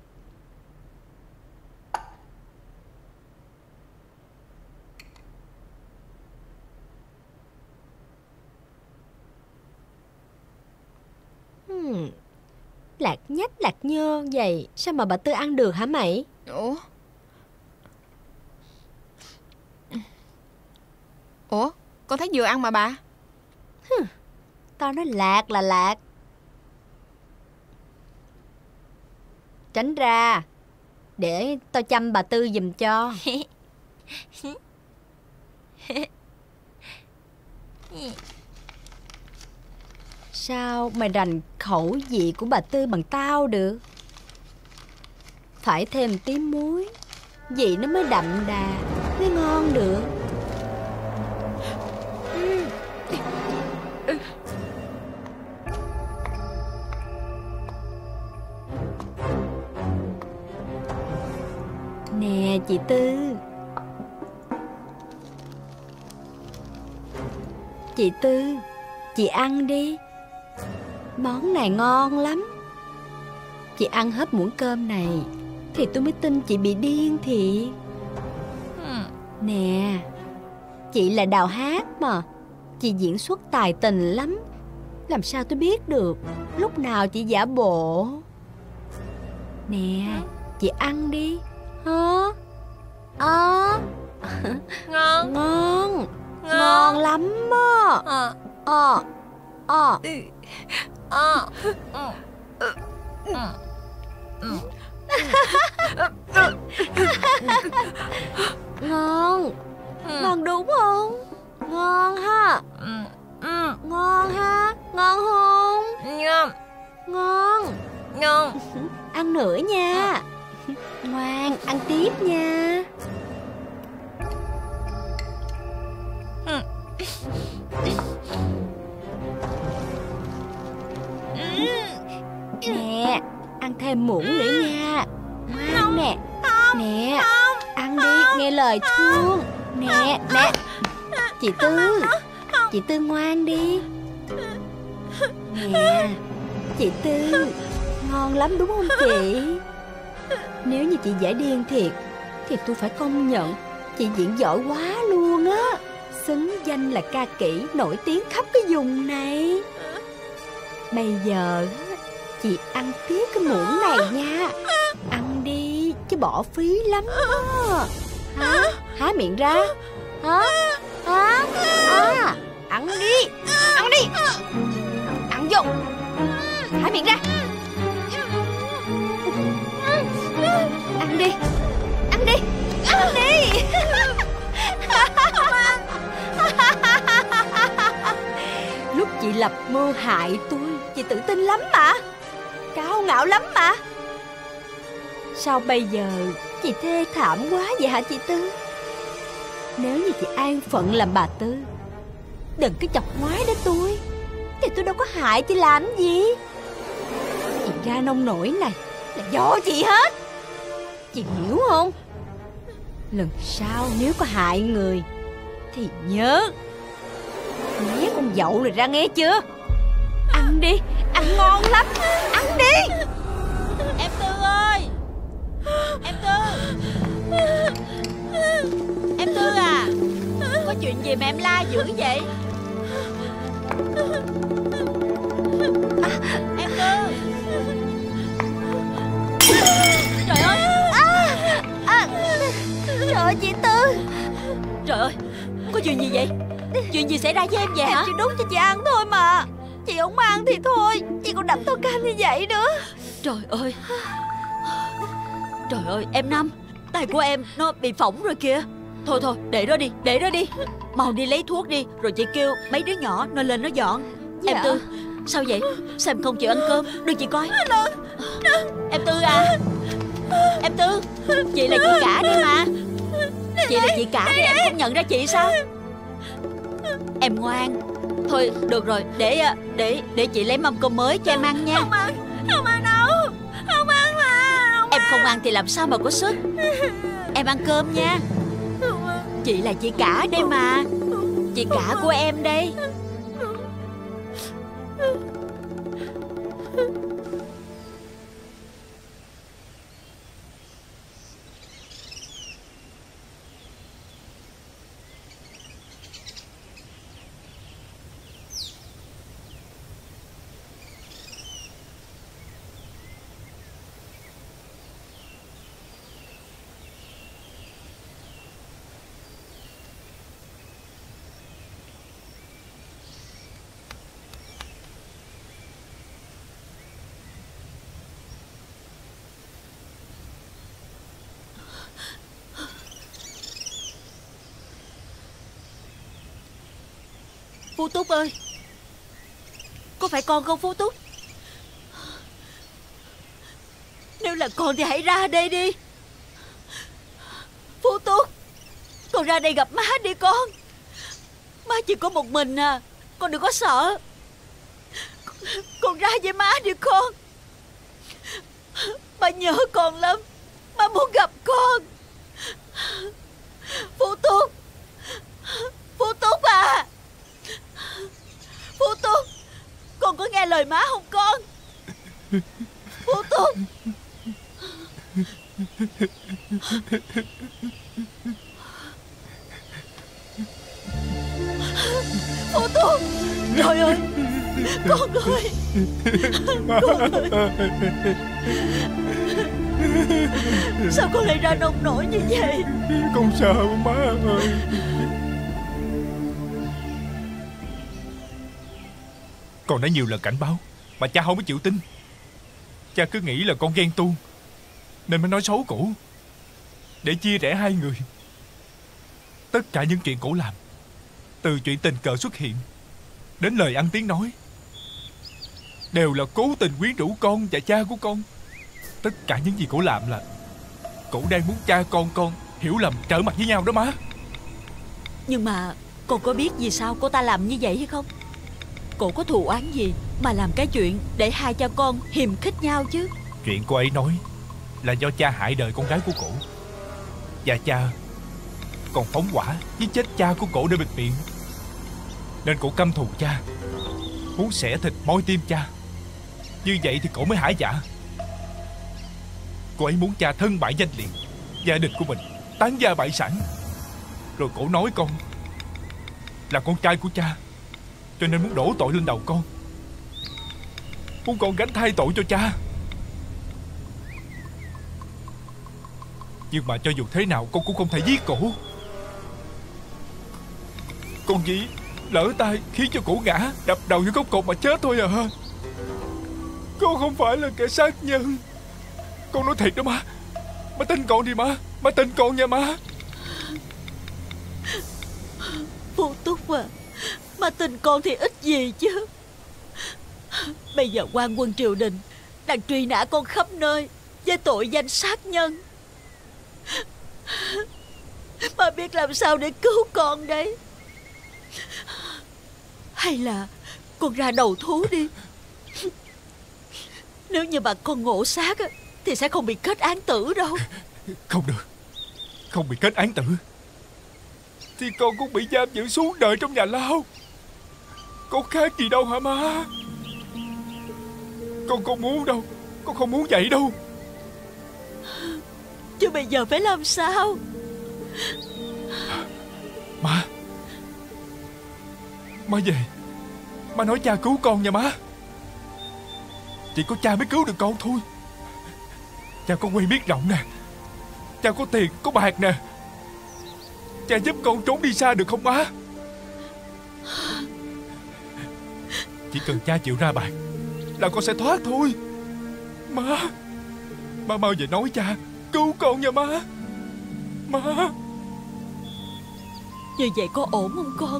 Lạc nhách lạc nhơ vậy, sao mà bà Tư ăn được hả mày? Ủa, con thấy vừa ăn mà bà. Tao nói lạc là lạc. Tránh ra, để tao chăm bà Tư giùm cho. Sao mày rành khẩu vị của bà Tư bằng tao được? Phải thêm tí muối, vị nó mới đậm đà, mới ngon được. Nè chị Tư. Chị Tư, chị ăn đi. Món này ngon lắm. Chị ăn hết muỗng cơm này thì tôi mới tin chị bị điên thiệt. Nè, chị là Đào Hát mà. Chị diễn xuất tài tình lắm. Làm sao tôi biết được lúc nào chị giả bộ. Nè, chị ăn đi. Hả? Ngon. Ngon. Ngon lắm á. Ngon. Ngon đúng không? Ngon ha. Ngon ha. Ngon không? Ngon. Ngon. Ngon. Ăn nữa nha. Ngoan, ăn tiếp nha. thêm muỗng nữa nha. Ngoan nè. Nè, ăn đi, nghe lời thương. Nè, nè. Chị Tư ngoan đi. Nè, chị Tư, ngon lắm đúng không chị? Nếu như chị giải điên thiệt thì tôi phải công nhận chị diễn giỏi quá luôn á. Xứng danh là ca kỹ nổi tiếng khắp cái vùng này. Bây giờ chị ăn tiếp cái muỗng này nha. Ăn đi chứ bỏ phí lắm đó. Hả? Há miệng ra. Hả? Hả? À, ăn đi. Ăn đi. Ăn vô. Há miệng ra. Ăn đi. Ăn đi. Ăn đi. Lúc chị lập mưu hại tôi, chị tự tin lắm mà, cao ngạo lắm mà. Sao bây giờ chị thê thảm quá vậy hả chị Tư? Nếu như chị an phận làm bà Tư, đừng có chọc ngoái đến tôi, thì tôi đâu có hại chị làm gì. Chị ra nông nổi này là do chị hết. Chị hiểu không? Lần sau nếu có hại người thì nhớ né con dậu này ra nghe chưa? Ăn đi, ăn ngon lắm. Ăn đi. Em Tư ơi. Em Tư. Em Tư à, có chuyện gì mà em la dữ vậy? Em Tư. Trời ơi. Trời ơi chị Tư. Trời ơi, có chuyện gì vậy? Chuyện gì xảy ra với em vậy hả? Em chỉ đút cho chị ăn thôi mà. Chị không ăn thì thôi, chị còn đập tô cam như vậy nữa. Trời ơi. Trời ơi, em Năm, tay của em nó bị phỏng rồi kìa. Thôi thôi, để đó đi, để đó đi. Mau đi lấy thuốc đi, rồi chị kêu mấy đứa nhỏ nó lên nó dọn. Dạ. Em Tư, sao vậy? Sao em không chịu ăn cơm? Đưa chị coi. Em Tư à. Em Tư, chị là chị cả đây mà. Chị là chị cả đây, em không nhận ra chị sao? Em ngoan. Thôi được rồi, để chị lấy mâm cơm mới cho em ăn nha. Không ăn đâu. Không ăn mà. Em không ăn thì làm sao mà có sức. Em ăn cơm nha. Chị là chị cả đây mà. Chị cả của em đây. Phú Túc ơi, có phải con không Phú Túc? Nếu là con thì hãy ra đây đi. Phú Túc, con ra đây gặp má đi con. Má chỉ có một mình à, con đừng có sợ. Con ra với má đi con. Má nhớ con lắm, má muốn gặp con. Phú Túc, Phú Túc à. Phú Túc, con có nghe lời má không con? Phú Túc. Phú Túc. Trời ơi, con ơi. Con ơi. Sao con lại ra nông nổi như vậy? Con sợ má ơi. Con đã nhiều lần cảnh báo mà cha không có chịu tin. Cha cứ nghĩ là con ghen tuông nên mới nói xấu cổ, để chia rẽ hai người. Tất cả những chuyện cổ làm, từ chuyện tình cờ xuất hiện đến lời ăn tiếng nói, đều là cố tình quyến rũ con và cha của con. Tất cả những gì cổ làm là cổ đang muốn cha con hiểu lầm, trở mặt với nhau đó má. Nhưng mà con có biết vì sao cô ta làm như vậy hay không? Cô có thù oán gì mà làm cái chuyện để hai cha con hiềm khích nhau chứ? Chuyện cô ấy nói là do cha hại đời con gái của cổ, và cha còn phóng hỏa giết chết cha của cổ để bịt miệng. Nên cổ căm thù cha, muốn xẻ thịt moi tim cha. Như vậy thì cổ mới hả dạ. Cô ấy muốn cha thân bại danh liệt, gia đình của mình tán gia bại sản. Rồi cổ nói con là con trai của cha, cho nên muốn đổ tội lên đầu con, muốn con gánh thay tội cho cha. Nhưng mà cho dù thế nào con cũng không thể giết cổ. Con chỉ lỡ tay khiến cho cổ ngã, đập đầu vô gốc cột mà chết thôi à. Con không phải là kẻ sát nhân. Con nói thiệt đó má. Má tin con đi má. Má tin con nha má. Phú Túc à, má tin con thì ít gì chứ. Bây giờ quan quân triều đình đang truy nã con khắp nơi với tội danh sát nhân. Má biết làm sao để cứu con đấy. Hay là con ra đầu thú đi. Nếu như mà con ngộ sát thì sẽ không bị kết án tử đâu. Không được. Không bị kết án tử thì con cũng bị giam giữ suốt đời trong nhà lao. Có khác gì đâu hả má. Con không muốn đâu. Con không muốn vậy đâu. Chứ bây giờ phải làm sao? Má về. Má nói cha cứu con nha má. Chỉ có cha mới cứu được con thôi. Cha có quen biết rộng nè. Cha có tiền, có bạc nè. Cha giúp con trốn đi xa được không má? Chỉ cần cha chịu ra bạc là con sẽ thoát thôi. Má mau về nói cha cứu con nha má. Má. Như vậy có ổn không con?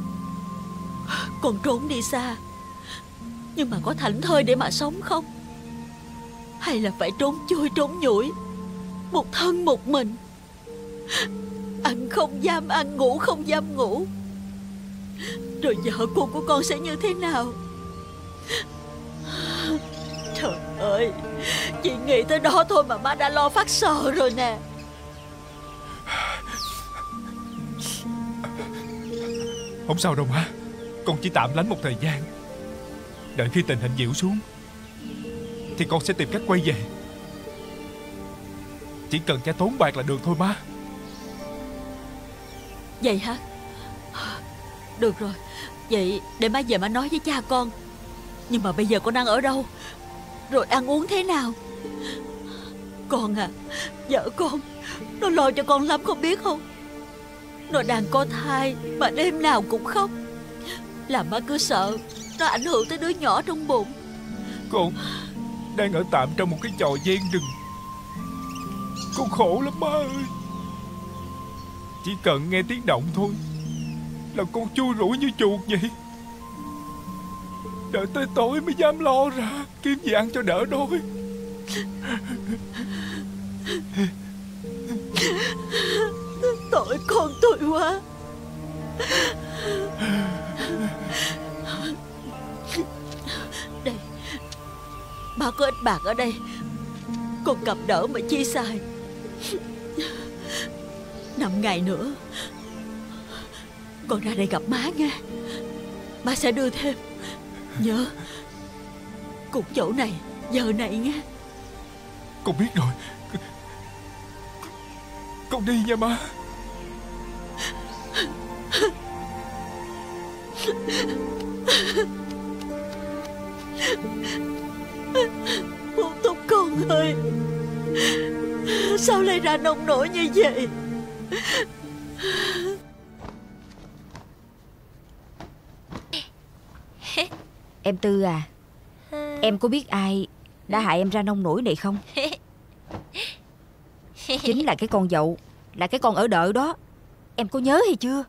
Con trốn đi xa nhưng mà có thảnh thơi để mà sống không? Hay là phải trốn chui trốn nhủi, một thân một mình, ăn không dám ăn, ngủ không dám ngủ? Rồi vợ của con sẽ như thế nào? Trời ơi, chị nghĩ tới đó thôi mà má đã lo phát sợ rồi nè. Không sao đâu má. Con chỉ tạm lánh một thời gian. Đợi khi tình hình dịu xuống thì con sẽ tìm cách quay về. Chỉ cần cha tốn bạc là được thôi má. Vậy hả? Được rồi. Vậy để má về má nói với cha con. Nhưng mà bây giờ con đang ở đâu? Rồi ăn uống thế nào? Con à, vợ con nó lo cho con lắm con biết không? Nó đang có thai mà đêm nào cũng khóc. Làm má cứ sợ nó ảnh hưởng tới đứa nhỏ trong bụng. Con đang ở tạm trong một cái chòi ven rừng. Con khổ lắm má ơi. Chỉ cần nghe tiếng động thôi là con chui rủi như chuột vậy. Đợi tới tối mới dám lo ra kiếm gì ăn cho đỡ đói. Tội con tôi quá. Đây, ba có ít bạc ở đây, con cầm đỡ mà chi xài. 5 ngày nữa con ra đây gặp má nha. Má sẽ đưa thêm. Nhớ cùng chỗ này giờ này nha. Con biết rồi. Con đi nha má. Phú Túc con ơi, sao lại ra nông nổi như vậy? Em Tư à, em có biết ai đã hại em ra nông nổi này không? Chính là cái con dậu, là cái con ở đợ đó. Em có nhớ hay chưa?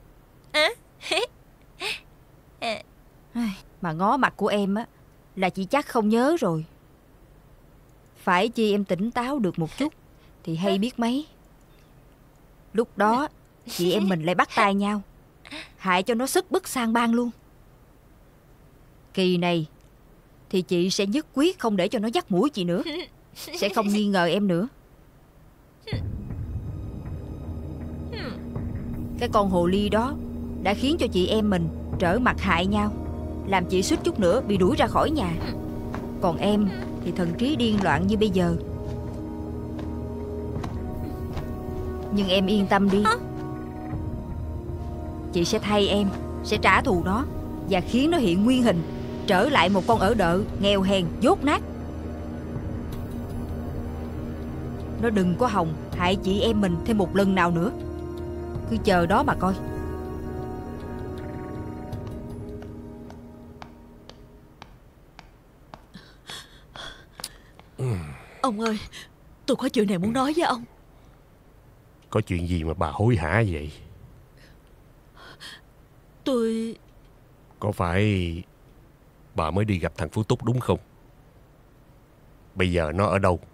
Mà ngó mặt của em á là chị chắc không nhớ rồi. Phải chi em tỉnh táo được một chút thì hay biết mấy. Lúc đó chị em mình lại bắt tay nhau, hại cho nó sức bức sang bang luôn. Kỳ này thì chị sẽ nhất quyết không để cho nó dắt mũi chị nữa. sẽ không nghi ngờ em nữa. Cái con hồ ly đó đã khiến cho chị em mình trở mặt hại nhau, làm chị suýt chút nữa bị đuổi ra khỏi nhà. Còn em thì thần trí điên loạn như bây giờ. Nhưng em yên tâm đi, chị sẽ thay em, sẽ trả thù nó và khiến nó hiện nguyên hình, trở lại một con ở đợ nghèo hèn dốt nát. Nó đừng có hòng hại chị em mình thêm một lần nào nữa. Cứ chờ đó mà coi. Ông ơi, tôi có chuyện này muốn nói với ông. Có chuyện gì mà bà hối hả vậy? Tôi... Có phải bà mới đi gặp thằng Phú Túc đúng không? Bây giờ nó ở đâu?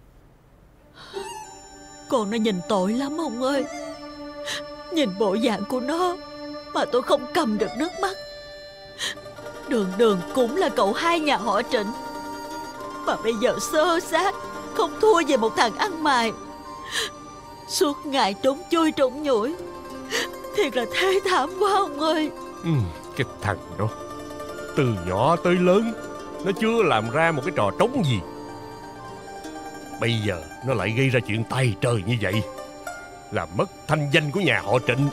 Con nó nhìn tội lắm ông ơi. Nhìn bộ dạng của nó mà tôi không cầm được nước mắt. Đường Đường cũng là cậu hai nhà họ Trịnh, mà bây giờ xơ xác, không thua gì một thằng ăn mày. Suốt ngày trốn chui trốn nhủi, thiệt là thê thảm quá ông ơi. Cái thằng đó từ nhỏ tới lớn nó chưa làm ra một cái trò trống gì, bây giờ nó lại gây ra chuyện tay trời như vậy, làm mất thanh danh của nhà họ Trịnh.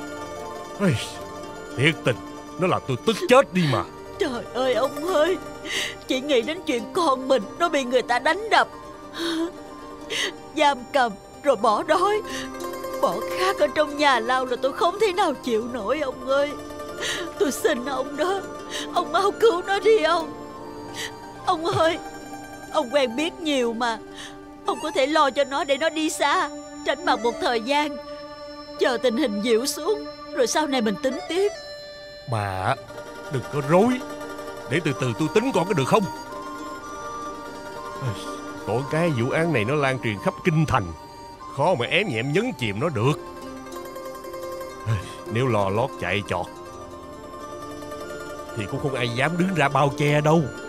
Thiệt tình, nó làm tôi tức chết đi mà. Trời ơi ông ơi, chỉ nghĩ đến chuyện con mình nó bị người ta đánh đập, giam cầm rồi bỏ đói, bỏ khát ở trong nhà lao là tôi không thể nào chịu nổi ông ơi. Tôi xin ông đó, ông mau cứu nó đi ông. Ông ơi, ông quen biết nhiều mà, ông có thể lo cho nó để nó đi xa, tránh mặt một thời gian, chờ tình hình dịu xuống rồi sau này mình tính tiếp. Bà đừng có rối, để từ từ tôi tính con có được không? Có cái vụ án này nó lan truyền khắp kinh thành, khó mà ém nhẹm nhấn chìm nó được. Nếu lò lót chạy chọt thì cũng không ai dám đứng ra bao che đâu.